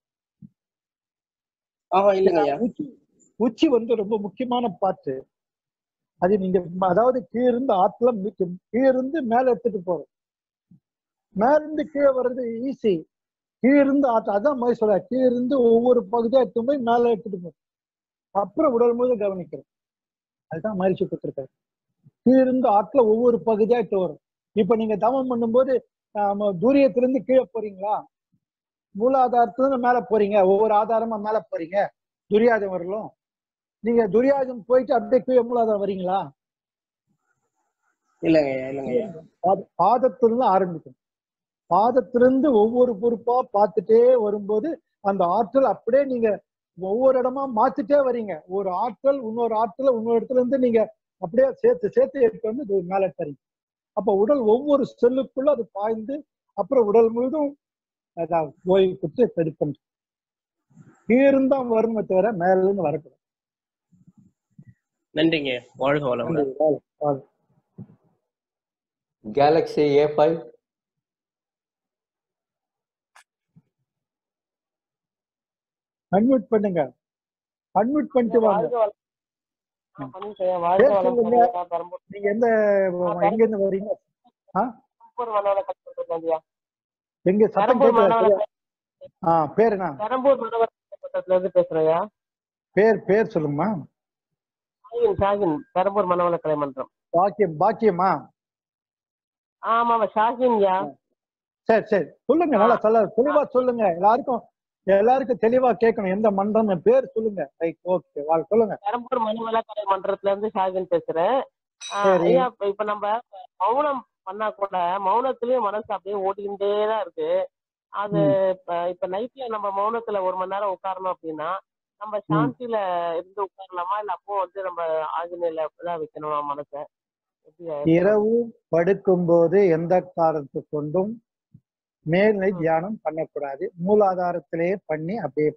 ஆஹ் இல்லைங்க. உச்சி உச்சி வந்து ரொம்ப முக்கியமான பாட்டு. அது நீங்க அதாவது கீழிருந்து ஆற்றல கீழிருந்து மேல எடுத்துட்டு போறோம், மேல இருந்து கீழே வர்றது ஈஸி. கீழிருந்து ஆற்றல் அதான் மாதிரி சொல்ற, கீழிருந்து ஒவ்வொரு பகுதியா எடுத்து போய் மேல எடுத்துட்டு போறோம், அப்புறம் உடல் முழுவதும் கவனிக்கிறோம். அதுதான் மகிழ்ச்சி கொடுத்துருக்காரு. கீழிருந்து ஆற்றல ஒவ்வொரு பகுதியா எடுத்து வரும். இப்ப நீங்க தவம் பண்ணும்போது தூரியத்திலிருந்து கீழே போறீங்களா, மூலாதாரத்திலிருந்து மேல போறீங்க, ஒவ்வொரு ஆதாரமா மேல போறீங்க, துரியாதம் வரலும். நீங்க துரியாதம் போயிட்டு அப்படியே கீழே மூலாதாரம் வரீங்களா? இல்லைங்க இல்லைங்க. பாதத்திலிருந்து ஆரம்பிக்கும், பாதத்திலிருந்து ஒவ்வொரு பொறுப்பா பார்த்துட்டே வரும்போது அந்த ஆற்றல் அப்படியே நீங்க ஒவ்வொரு இடமா மாத்திட்டே வரீங்க. ஒரு ஆற்றல் இன்னொரு ஆற்றல் இன்னொரு இடத்துல இருந்து நீங்க அப்படியே சேர்த்து சேர்த்து எடுத்து வந்து மேல தரீங்க. அப்ப உடல் ஒவ்வொரு செல்லுக்குள்ள அது பாய்ந்து அப்புறம் உடல் முழுதும் அதாவது ஓய்வு கொடுத்து எடுப்போம். கீழிருந்தா வருமே தவிர மேல இருந்து வரக்கூடாது. நன்றிங்க. வாழ்க வளமுடன். Galaxy A five. அன்மியூட் பண்ணுங்க, அன்மியூட் பண்ணிட்டு வாங்க. நீங்க எந்த எங்க இருந்து வரீங்க? எங்க சத்தம் கேட்கல. ஆ, பேர் என்ன? பெரம்பூர் மனவளக்கலைமன்றத்துல இருந்து பேசுறேயா. பேர் பேர் சொல்லுங்கம்மா. ஷாகின் ஷாகின் பெரம்பூர் மனவளக்கலைமன்றம். பாக்கியம் பாக்கியமா? ஆமாமா ஷாகின்யா. சரி சரி சொல்லுங்க, நல்லா சொல்ல தெளிவா சொல்லுங்க. எல்லாருக்கும் எல்லாருக்கும் தெளிவா கேட்கணும். எந்த மன்றம் பேர் சொல்லுங்க. ரைட், ஓகே, வாழ் சொல்லுங்க. பெரம்பூர் மனவளக்கலைமன்றத்துல இருந்து ஷாகின் பேசுறேன். ஐயா, இப்ப நம்ம மௌனம் பண்ணா கூட மௌனத்திலயும் மனசு அப்படியே ஓடிக்கிட்டே தான் இருக்கு. அது இப்ப நைட்ல நம்ம மௌனத்துல ஒரு மணி நேரம் உட்காரணும் அப்படின்னா நம்ம சாந்தியில இருந்து உட்காரலாமா, இல்ல அப்போ வந்து நம்ம ஆகினில தான் வைக்கணுமா மனசை? இரவு படுக்கும் போது எந்த காரணத்தை கொண்டும் மேல்நிலை தியானம் பண்ணக்கூடாது. மூலாதாரத்திலேயே பண்ணி அப்படியே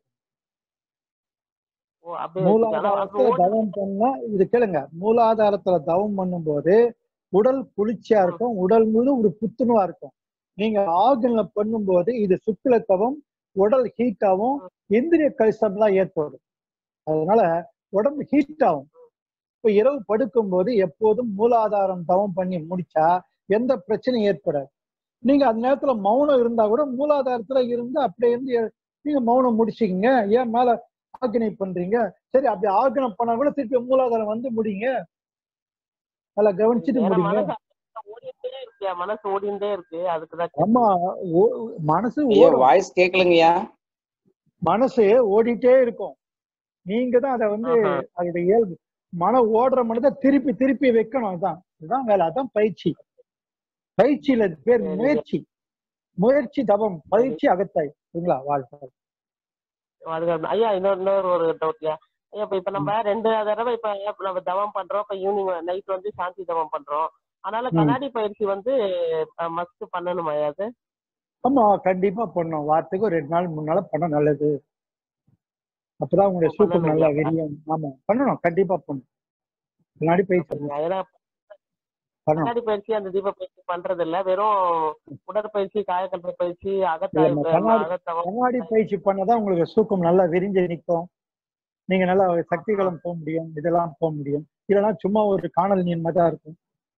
மூலாதாரத்துல தவம் பண்ணா, இது கேளுங்க, மூலாதாரத்துல தவம் பண்ணும் போது உடல் குளிர்ச்சியா இருக்கும், உடல் முழு ஒரு புத்துணர்வா இருக்கும். நீங்க ஆகில பண்ணும் போது இது சுக்கில தவம், உடல் ஹீட் ஆகும், இந்திரிய கல்சம் எல்லாம் ஏற்படும். அதனால உடம்பு ஹீட் ஆகும். இப்ப இரவு படுக்கும் போது எப்போதும் மூலாதாரம் தவம் பண்ணி முடிச்சா எந்த பிரச்சனையும் ஏற்படாது. நீங்க அந்த நேரத்துல மௌனம் இருந்தா கூட மூலாதாரத்துல இருந்து அப்படியே இருந்து நீங்க மௌனம் முடிச்சுக்கீங்க. ஏன் மேல ஆக்கினை பண்றீங்க? சரி, அப்படி ஆக்கினை பண்ணா கூட திருப்பி மூலாதாரம் வந்து முடிங்க, நல்லா கவனிச்சுட்டு முடிங்க. மனசு ஓடிண்டே இருக்கு, அதுக்குதான். ஆமா, மனசு வாய்ஸ் கேட்கலங்கய்யா. மனசு ஓடிட்டே இருக்கும். நீங்க தான் அதை வந்து அதோட இயல்பு. மனம் ஓடுற மனதை திருப்பி திருப்பி வைக்கணும். அதுதான் இதுதான் வேலை, அதான் பயிற்சி. பயிற்சியில பேர் முயற்சி. முயற்சி தவம், பயிற்சி அகத்தாய். சரிங்களா? வாழ்க்கை. ஐயா, இன்னொரு இன்னொரு ஒரு டவுட்யா. ஐயா, இப்ப இப்ப நம்ம ரெண்டு தடவை இப்ப நம்ம தவம் பண்றோம். இப்ப ஈவினிங் நைட் வந்து சாந்தி தவம் பண்றோம். அதனால கண்ணாடி பயிற்சி வந்து மஸ்ட் பண்ணணுமா? அது ஆமா, கண்டிப்பா பண்ணணும். வாரத்துக்கு ஒரு ரெண்டு நாள் மூணு நாள் பண்ண நல்லது. அப்பதான் உங்களுடைய சூக்கம் நல்லா விரியும். ஆமா, பண்ணணும், கண்டிப்பா பண்ணணும். கண்ணாடி பயிற்சி கண்ணாடி பயிற்சி அந்த தீப பயிற்சி பண்றது இல்ல, வெறும் உடற்பயிற்சி, காயக்கல்ப பயிற்சி, அகத்தாய் கண்ணாடி பயிற்சி பண்ணதான் உங்களுக்கு சூக்கம் நல்லா விரிஞ்சு நிற்கும். நீங்க நல்லா சக்திகளும் போக முடியும், இதெல்லாம் போக முடியும். இல்லைன்னா சும்மா ஒரு காணல் நீர்மை தான் இருக்கும்.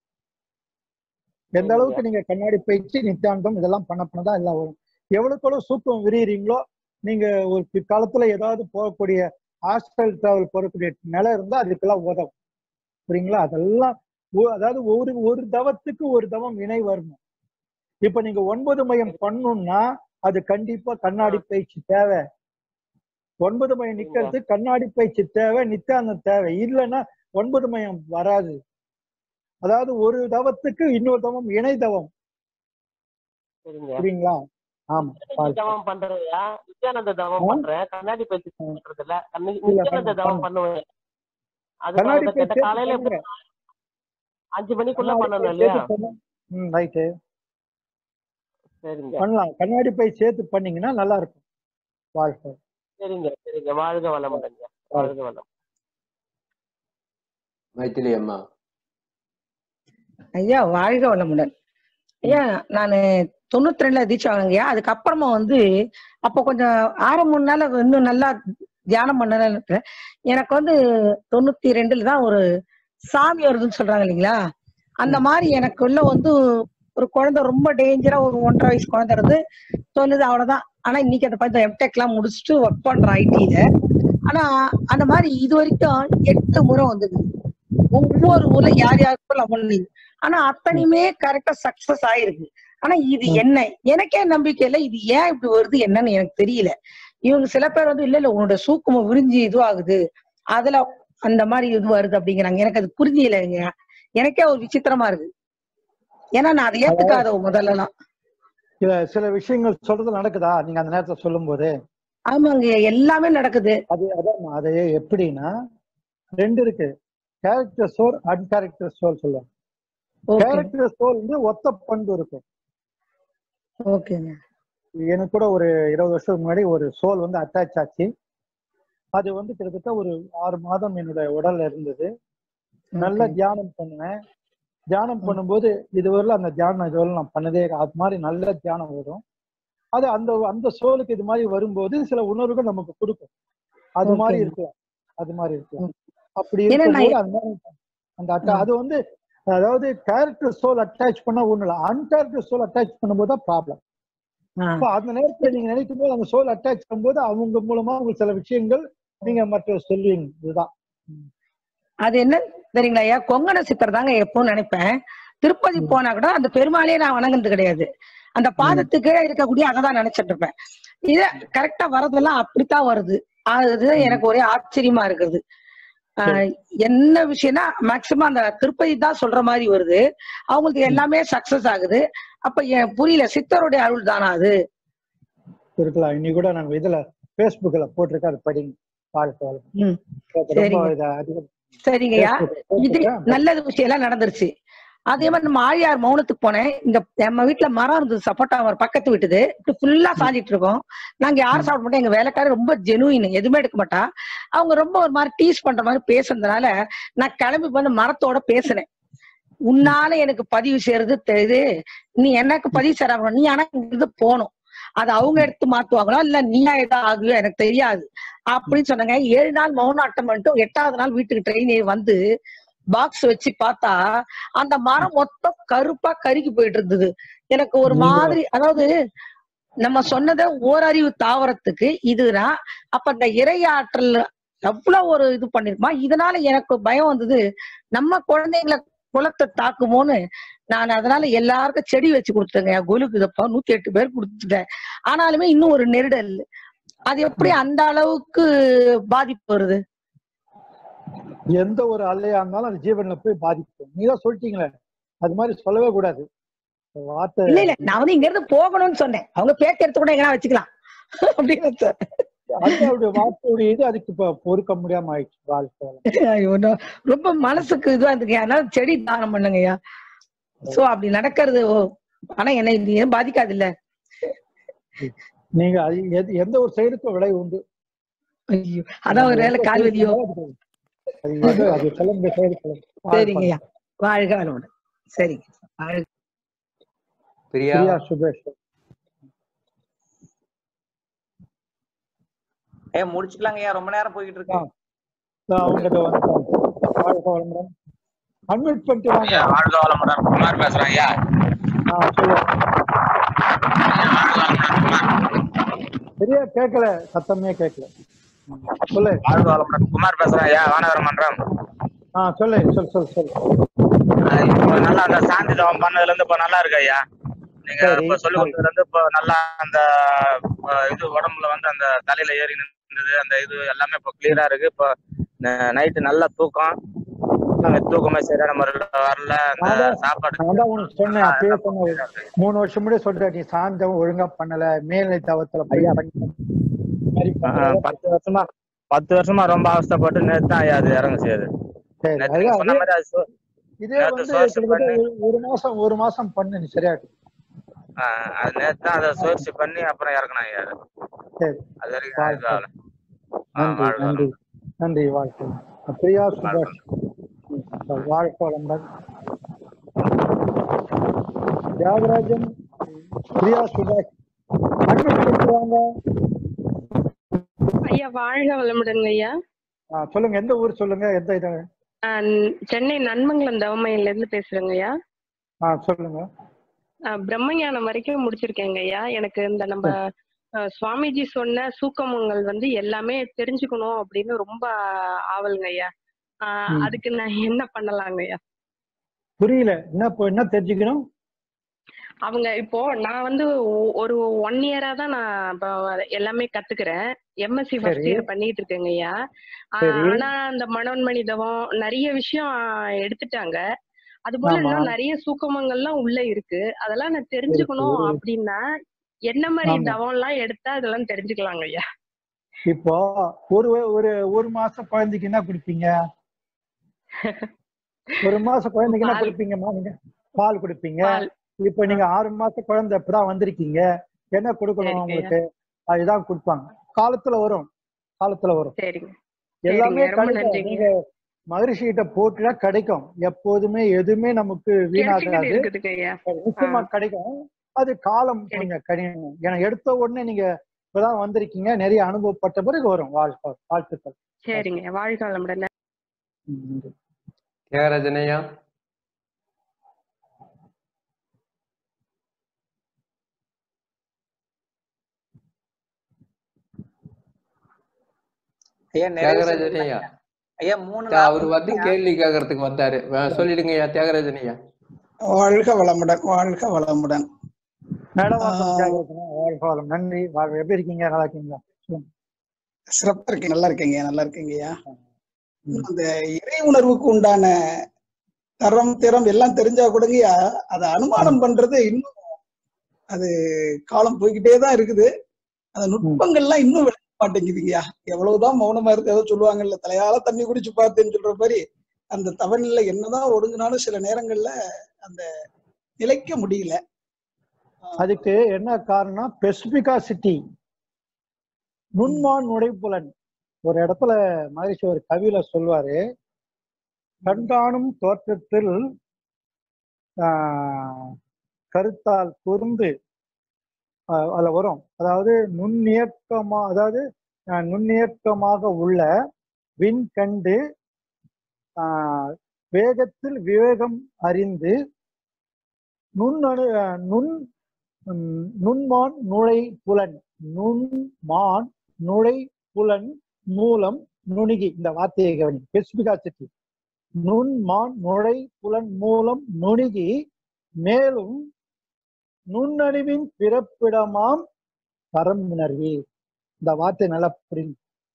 எந்த அளவுக்கு நீங்க கண்ணாடி பயிற்சி, நித்தியானந்தம் இதெல்லாம் பண்ண பண்ணதான் எல்லாம் வரும். எவ்வளவுக்கு எவ்வளவு சூக்கம் விரிகிறீங்களோ, நீங்க ஒரு பிற்காலத்துல ஏதாவது போகக்கூடிய ஹாஸ்டல் டிராவல் போகக்கூடிய நிலை இருந்தா அதுக்கெல்லாம் உதவும். புரியுங்களா? அதெல்லாம் அதாவது ஒரு ஒரு தவத்துக்கு ஒரு தவம் இணை வரணும். இப்ப நீங்க ஒன்பது மையம் பண்ணணும்னா அது கண்டிப்பா கண்ணாடி பயிற்சி தேவை. ஒன்பது மையம் நிக்கிறது கண்ணாடி பயிற்சி தேவை, நித்தியானந்தம் தேவை. இல்லைன்னா ஒன்பது மையம் வராது. அதாவது ஒரு தவத்துக்கு இன்னொரு தவம் இணை தவம். புரியுங்களா? ஆமா, தவம் பண்றதையா நித்யானந்த தவம் பண்றேன், கண்ணாடி பயிற்சி பண்றது இல்ல. நித்யானந்த தவம் பண்ணுவேன். அது காலையில அஞ்சு மணிக்குள்ள பண்ணணும் இல்லையா? ம், ரைட்டு. சரிங்க, பண்ணலாம். கண்ணாடி பயிற்சி சேர்த்து பண்ணீங்கன்னா நல்லா இருக்கும். வாழ்க்கை. சரிங்க சரிங்க, வாழ்க வளமுடன், வாழ்க வளம். மைத்திலி அம்மா. ஐயா, வாழ்க வளமுடன். ஐயா, நானு தொண்ணூத்தி ரெண்டுல தீட்சை வாங்கியா. அதுக்கப்புறமா வந்து அப்போ கொஞ்சம் ஆறு மூணு நாள் இன்னும் நல்லா தியானம் பண்ண எனக்கு வந்து தொண்ணூத்தி ரெண்டுல தான் ஒரு சாமி வருதுன்னு சொல்றாங்க இல்லைங்களா? அந்த மாதிரி எனக்குள்ள வந்து ஒரு குழந்தை ரொம்ப டேஞ்சரா ஒரு ஒன்றரை வயசு குழந்தை இருந்து சொல்லுது, அவ்வளவுதான். ஆனா இன்னைக்கு அந்த பையன் எம்டெக் எல்லாம் முடிச்சுட்டு ஒர்க் பண்றான் ஐடில. ஆனா அந்த மாதிரி இது வரைக்கும் எட்டு முறை வந்தது. ஒவ்வொரு ஊர்ல யார் யாருக்கும் லவன். ஆனா அத்தனையுமே கரெக்டா சக்சஸ் ஆயிருக்கு. ஆனா இது என்ன, எனக்கே நம்பிக்கை இல்லை. இது ஏன் இப்படி வருது என்னன்னு எனக்கு தெரியல. இவங்க சில பேர் வந்து இல்ல இல்ல உன்னோட சூக்கும விரிஞ்சு இதுவாகுது, அதுல அந்த மாதிரி இது வருது அப்படிங்கிறாங்க. எனக்கு அது புரிஞ்சில்லைங்க. எனக்கே ஒரு விசித்திரமா இருக்கு. ஏன்னா நான் அதை ஏத்துக்காத முதல்ல எல்லாம். சில விஷயங்கள் சொல்றது நடக்குதா நீங்க அந்த நேரத்துல சொல்லும் போது? ஆமாங்க, எல்லாமே நடக்குது. அது அதான் அது எப்படின்னா ரெண்டு இருக்கு. கேரக்டர் சோல், அன்கேரக்டர் சோல் சொல்லுவாங்க. கேரக்டர் சோல் வந்து ஒத்த பண்பு இருக்கும். ஓகேங்க. எனக்கு கூட ஒரு இருபது வருஷத்துக்கு முன்னாடி ஒரு சோல் வந்து அட்டாச் ஆச்சு. அது வந்து கிட்டத்தட்ட ஒரு ஆறு மாதம் என்னோட உடல்ல இருந்தது. நல்ல தியானம் பண்ணுவேன். தியானம் பண்ணும்போது இதுவரையில அந்த தியானம் இதுவரை நான் பண்ணதே அது மாதிரி நல்ல தியானம் வரும். அது அந்த அந்த சோலுக்கு இது மாதிரி வரும்போது சில உணர்வுகள் நமக்கு கொடுக்கும். அது மாதிரி இருக்கலாம், அது மாதிரி இருக்கலாம். அப்படி இருக்கும்போது அந்த அந்த அட்டா அது வந்து அதாவது கேரக்டர் சோல் அட்டாச் பண்ண ஒண்ணு இல்லை, அன்கேரக்டர் சோல் அட்டாச் பண்ணும்போது தான் ப்ராப்ளம். அந்த நேரத்துல நீங்க நினைக்கும் போது அந்த சோல் அட்டாச் பண்ணும்போது அவங்க மூலமா உங்களுக்கு சில விஷயங்கள் நீங்க மற்ற சொல்லுவீங்க. இதுதான் அது என்ன தெரியுங்களா ஐயா, கொங்கண சித்தர் தாங்க எப்பவும் நினைப்பேன். திருப்பதி போனா கூட அந்த பெருமாளையே நான் வணங்குறது கிடையாது, அந்த பாதத்துக்கு இருக்கக்கூடிய அங்கதான் நினைச்சிட்டு இருப்பேன். இது கரெக்டா வர்றதெல்லாம் அப்படித்தான் வருது. அது எனக்கு ஒரே ஆச்சரியமா இருக்குது. ஆஹ் என்ன விஷயம்னா மேக்சிமம் அந்த திருப்பதி தான் சொல்ற மாதிரி வருது, அவங்களுக்கு எல்லாமே சக்சஸ் ஆகுது. அப்ப என் புரியல, சித்தருடைய அருள் தானா அது? இருக்கலாம். இன்னைக்கு கூட நாங்க இதுல பேஸ்புக்ல போட்டிருக்கேன், அது படிங்க. சரிங்கய்யா, இது நல்லது விஷயம் எல்லாம் நடந்துருச்சு. அதே மாதிரி நம்ம ஆழியார் மௌனத்துக்கு போனேன். இங்க நம்ம வீட்டுல மரம் இருந்தது, சப்போட்டா மரம் பக்கத்து வீட்டுது, இப்படி ஃபுல்லா சாஞ்சிட்டு இருக்கோம். நாங்க யாரும் சாப்பிட மாட்டோம். எங்க வேலைக்காரர் ரொம்ப ஜெனுவின், எதுவுமே எடுக்க மாட்டா. அவங்க ரொம்ப ஒரு மாதிரி டீஸ் பண்ற மாதிரி பேசுறதுனால நான் கிளம்பி வந்து மரத்தோட பேசினேன். உன்னால எனக்கு பதிவு செய்யறது தெரியுது, நீ எனக்கு பதிவு செய்யறாங்க, நீ ஆனா இங்கிருந்து போகணும், அது அவங்க எடுத்து மாத்துவாங்களா இல்ல நீயா ஏதாவது ஆகுயோ எனக்கு தெரியாது அப்படின்னு சொன்னாங்க. ஏழு நாள் மௌனம் அட்டம் பண்ணிட்டு எட்டாவது நாள் வீட்டுக்கு ட்ரெயின் வந்து பாக்ஸ் வச்சு பார்த்தா அந்த மரம் மொத்தம் கருப்பா கருகி போயிட்டு இருந்தது. எனக்கு ஒரு மாதிரி, அதாவது நம்ம சொன்னதை ஓரறிவு தாவரத்துக்கு இதுதான். அப்ப இந்த இறையாற்றல் எவ்வளவு ஒரு இது பண்ணிருக்குமா. இதனால எனக்கு பயம் வந்தது, நம்ம குழந்தைங்களை குலத்தை தாக்குமோன்னு நான் அதனால எல்லாருக்கும் செடி வச்சு கொடுத்தேங்க. கோலுக்கு இதப்பா நூத்தி எட்டு பேர் கொடுத்துட்டேன். ஆனாலுமே இன்னும் ஒரு நெருடல். அது எப்படி அந்த அளவுக்கு பாதிப்பு வருது? எந்த ஒரு அலையா இருந்தாலும் அது ஜீவன்ல போய் பாதிக்கும். நீதான் சொல்லிட்டீங்களே, அது மாதிரி சொல்லவே கூடாது. வார்த்தை இல்ல இல்ல, நான் வந்து இங்க இருந்து போகணும்னு சொன்னேன். அவங்க பேச்சு எடுத்து கூட எங்கன்னா வச்சுக்கலாம் அப்படின்னு சார். அவருடைய வார்த்தையுடைய இது அதுக்கு இப்ப பொறுக்க முடியாம ஆயிடுச்சு வாழ்க்கை. ரொம்ப மனசுக்கு இதுவா இருக்கு. அதனால செடி தானம் பண்ணுங்கய்யா. சோ அப்படி நடக்கிறது. ஆனா என்ன இது ஏன் பாதிக்காது இல்ல? நீங்க எந்த ஒரு செயலுக்கும் விலை உண்டு. அதான் ஒரு வேலை கால்வலியோ. சரிங்கய்யா, வாழ்க வளமுடன். சரிங்க, வாழ்க. பிரியா சுபேஷ் ஏ முடிச்சுக்கலாங்கய்யா, ரொம்ப நேரம் போயிட்டு இருக்கு. அன்மியூட் பண்ணிட்டு வாங்க. வாழ்க வளமுடன், குமார் பேசுறேன் ஐயா. சரியா கேட்கல, சத்தமே கேட்கல. சொல்லு. வாழ்க வளமுடன், குமார் பேசுறேன் ஐயா, வானவர் மன்றம். ஆஹ் சொல்லு, சொல் சொல் சொல். இப்போ நல்லா அந்த சாந்தி தவம் பண்ணதுல இருந்து இப்ப நல்லா இருக்கு ஐயா. நீங்க இப்ப சொல்லி கொடுத்ததுல இருந்து இப்போ நல்லா அந்த இது உடம்புல வந்து அந்த தலையில ஏறி நின்றது, அந்த இது எல்லாமே இப்போ கிளியரா இருக்கு. இப்போ நைட்டு நல்லா தூக்கம், தூக்கமே சரியான முறையில வரல. அந்த சாப்பாடு சொன்னேன், அப்பயே சொன்னேன், மூணு வருஷம் முன்னாடி சொல்றேன், நீ சாந்தம் ஒழுங்கா பண்ணல, மேல்நிலை தவத்துல பத்து வருஷமா பத்து வருஷமா ரொம்ப அவஸ்தைப்பட்டு நேத்து ஐயா அது இறங்க செய்யுது. இதே வந்து ஒரு மாசம் ஒரு மாசம் பண்ணு, சரியா? அது நேத்து தான் அதை சுழற்சி பண்ணி அப்புறம் இறக்கணும் ஐயா. அது வரைக்கும் நன்றி நன்றி. வாழ்க்கை. பிரியா சுபாஷ், வாழ்க்கை வளமுடன். தியாகராஜன், பிரியா சுபாஷ் ஐயா, வாழ்க வளமுடன் ஐயா. சொல்லுங்க, எந்த ஊர் சொல்லுங்க, எந்த இது? சென்னை நன்மங்கலம் தவமையில இருந்து பேசுறேங்க ஐயா. சொல்லுங்க. பிரம்மஞானம் வரைக்கும் முடிச்சிருக்கேங்க ஐயா. எனக்கு இந்த நம்ம சுவாமிஜி சொன்ன சூக்கமங்கள் வந்து எல்லாமே தெரிஞ்சுக்கணும் அப்படின்னு ரொம்ப ஆவலுங்க ஐயா. ஆஹ் அதுக்கு நான் என்ன பண்ணலாங்க ஐயா? புரியல, என்ன என்ன தெரிஞ்சுக்கணும்? அவங்க இப்போ நான் வந்து ஒரு ஒன் இயரா தான் நான் எல்லாமே கத்துக்கிறேன். எம்எஸ்சி ஃபர்ஸ்ட் இயர் பண்ணிட்டு இருக்கேங்க ஐயா. ஆனா அந்த மனோன்மணி தவம் நிறைய விஷயம் எடுத்துட்டாங்க. அது போல இன்னும் நிறைய சூக்கமங்கள்லாம் உள்ள இருக்கு. அதெல்லாம் நான் தெரிஞ்சுக்கணும் அப்படின்னா என்ன மாதிரி தவம் எல்லாம் எடுத்தா அதெல்லாம் தெரிஞ்சுக்கலாங்க ஐயா? இப்போ ஒரு ஒரு ஒரு மாசம் குழந்தைக்கு என்ன குடிப்பீங்க? ஒரு மாசம் குழந்தைக்கு என்ன குடிப்பீங்கம்மா? நீங்க பால் குடிப்பீங்க. இப்ப நீங்க ஆறு மாசம் குழந்தை இப்பதான் வந்திருக்கீங்க, என்ன கொடுக்கணும் உங்களுக்கு? அதுதான் கொடுப்பாங்க. காலத்துல வரும், காலத்துல வரும். எல்லாமே நீங்க மகரிஷி கிட்ட போட்டுனா கிடைக்கும். எப்போதுமே எதுவுமே நமக்கு வீணாகாது, நிச்சயமா கிடைக்கும். அது காலம் கொஞ்சம் கடினம். ஏன்னா எடுத்த உடனே நீங்க இப்பதான் வந்திருக்கீங்க, நிறைய அனுபவப்பட்ட பிறகு வரும். வாழ்க்கை வாழ்த்துக்கள். சரிங்க, வாழ்க வளமுடன். தியாகராஜனையா. தியாகராஜனையா ஐயா மூணு அவர் வந்து கேள்வி கேட்கறதுக்கு வந்தாரு. சொல்லிடுங்க ஐயா தியாகராஜனையா. வாழ்க வளமுடன், வாழ்க வளமுடன். நன்றி. எப்படி இருக்கீங்க? நல்லா இருக்கீங்களா? சிறப்பா இருக்கீங்க. நல்லா இருக்கீங்க, நல்லா இருக்கீங்கய்யா. அந்த இறை உணர்வுக்கு உண்டான தரம் திறம் எல்லாம் தெரிஞ்சா கூடங்கய்யா, அதை அனுமானம் பண்றது இன்னும் அது காலம் போய்கிட்டே தான் இருக்குது. அந்த நுட்பங்கள்லாம் இன்னும் விளக்க மாட்டேங்குதுங்கய்யா. எவ்வளவுதான் மௌனமா இருக்கு, ஏதோ சொல்லுவாங்கல்ல, தலையால தண்ணி குடிச்சு பார்த்தேன்னு சொல்ற மாதிரி அந்த தவநிலை என்னதான் ஒடுங்கினாலும் சில நேரங்கள்ல அந்த நிலைக்க முடியல. அதுக்கு என்ன காரணம்? பெசிபிகாசிட்டி, நுண்மான் நுழைப்புலன். ஒரு இடத்துல மகரிஷி ஒரு கவியில சொல்வாரு, கண்காணும் தோற்றத்தில் ஆஹ் கருத்தால் கூர்ந்து அதுல வரும். அதாவது நுண்ணியக்கமா, அதாவது நுண்ணியக்கமாக உள்ள விண் கண்டு ஆஹ் வேகத்தில் விவேகம் அறிந்து நுண்ணணு நுண் நுண்மான் நுழை புலன், நுண்மான் நுழை புலன் மூலம் நுணுகி. இந்த வார்த்தையை கவனி, பெசிபிகாசிட்டி. நுண்மான் நுழை புலன் மூலம் நுணுகி மேலும் நுண்ணறிவின் பிறப்பிடமாம் பரம் உணர்வி. இந்த வார்த்தை நல்லா புரியும்.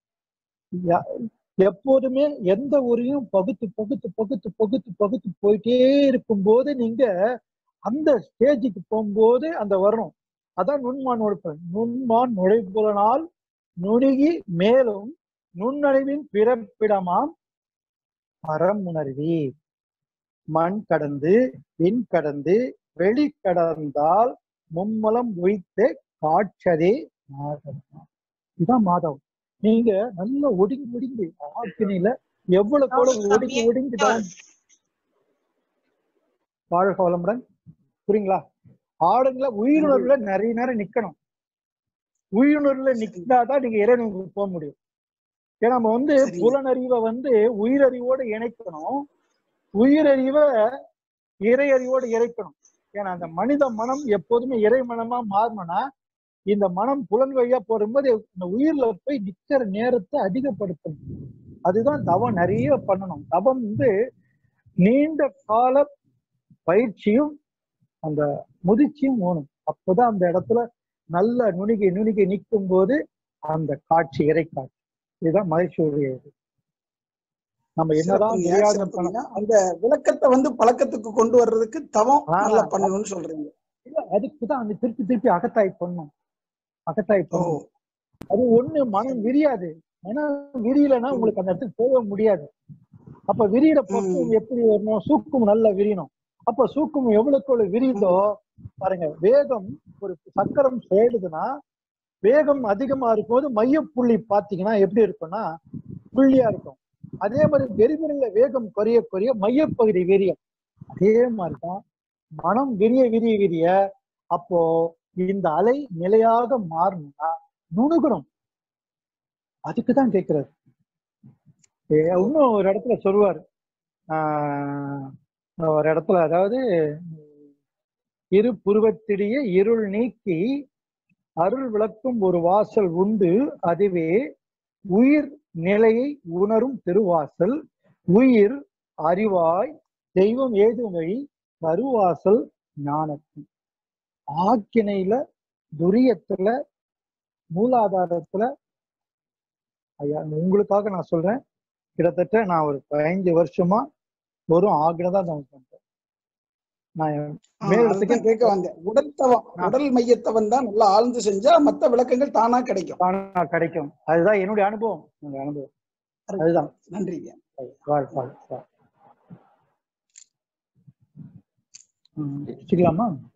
எப்போதுமே எந்த ஊரையும் பகுத்து பகுத்து பகுத்து பகுத்து பகுத்து போயிட்டே இருக்கும் போது நீங்க அந்த ஸ்டேஜுக்கு போகும்போது அந்த வரணும். அதான் நுண்மான் நுழைப்புலன். நுண்மான் நுழைப்புலனால் நுணுகி மேலும் நுண்ணறிவின் பிறப்பிடமாம் பரம் உணர்வி. மண் கடந்து விண் கடந்து வெளி கடந்தால் மும்மலம் உய்த்து காட்சதே மாதவம். இதுதான் மாதவம். நீங்க நல்லா ஒடுங்கி ஒடுங்கி ஆக்கினில எவ்வளவு கூட ஒடுங்கி ஒடுங்கிதான் வாழ்க வளமுடன். புரியுங்களா? ஆடுங்களா உயிருணர்வுல நிறைய நேரம் நிக்கணும். உயிருணர்வுல நிக்காதான் நீங்க இறைவனுக்கு போக முடியும். ஏன்னா நம்ம வந்து புலனறிவை வந்து உயிரறிவோடு இணைக்கணும், உயிரறிவை இறை அறிவோடு இறைக்கணும். ஏன்னா அந்த மனித மனம் எப்போதுமே இறை மனமா மாறணும்னா இந்த மனம் புலன் வழியா போடும்போது இந்த உயிர்ல போய் நிக்கிற நேரத்தை அதிகப்படுத்தணும். அதுதான் தவம் நிறைய பண்ணணும். தவம் வந்து நீண்ட கால பயிற்சியும் அந்த முதிர்ச்சியும் வேணும். அப்போதான் அந்த இடத்துல நல்ல நுணுகி நுணுகி நிற்கும் போது அந்த காட்சி இறை காட்சி. இதுதான் மகிழ்ச்சியுடைய இது. நம்ம என்னதான் அந்த விளக்கத்தை வந்து பழக்கத்துக்கு கொண்டு வர்றதுக்கு தவம் நல்லா பண்ணணும்னு சொல்றீங்க. இல்ல, அதுக்குதான் அந்த திருப்பி திருப்பி அகத்தாய் பண்ணும், அகத்தாய் பண்ணும். அது ஒண்ணு மனம் விரியாது. மனம் விரியலைன்னா உங்களுக்கு அந்த இடத்துக்கு போக முடியாது. அப்ப விரியிற பக்கம் எப்படி வரணும்? சூக்கும் நல்லா விரியணும். அப்ப சூக்கும் எவ்வளவுக்கு எவ்வளவு விரியுதோ பாருங்க. வேகம் ஒரு சக்கரம் சேடுதுன்னா வேகம் அதிகமா இருக்கும்போது மைய புள்ளி பாத்தீங்கன்னா எப்படி இருக்கும்னா புள்ளியா இருக்கும். அதே மாதிரி வெறிவிரில வேகம் குறைய குறைய மையப்பகுதி விரியும். அதே மாதிரிதான் மனம் விரிய விரிய விரிய அப்போ இந்த அலை நிலையாக மாறணும்னா நுணுகணும். அதுக்குதான் கேட்கிறது. இன்னும் ஒரு இடத்துல சொல்லுவார், ஆஹ் ஒரு இடத்துல, அதாவது இரு புருவத்திடைய இருள் நீக்கி அருள் விளக்கும் ஒரு வாசல் உண்டு, அதுவே உயிர் நிலையை உணரும் திருவாசல். உயிர் அறிவாய் தெய்வம் ஏது வழி கருவாசல் ஞானத்தின். ஆக்கினையில துரியத்துல மூலாதாரத்துல ஐயா உங்களுக்காக நான் சொல்றேன், கிட்டத்தட்ட நான் ஒரு பதினஞ்சு வருஷமா வெறும் ஆக்னதான் தான் பண்றேன். நான் கேட்க வந்தேன். உடல் தவம், உடல் மையத்தவன் தான் நல்லா ஆழ்ந்து செஞ்சா மத்த விளக்கங்கள் தானா கிடைக்கும். தானா கிடைக்கும். அதுதான் என்னுடைய அனுபவம். என்னுடைய அனுபவம் அதுதான். நன்றிங்க. வாழ் வாழ் வச்சுக்கலாமா?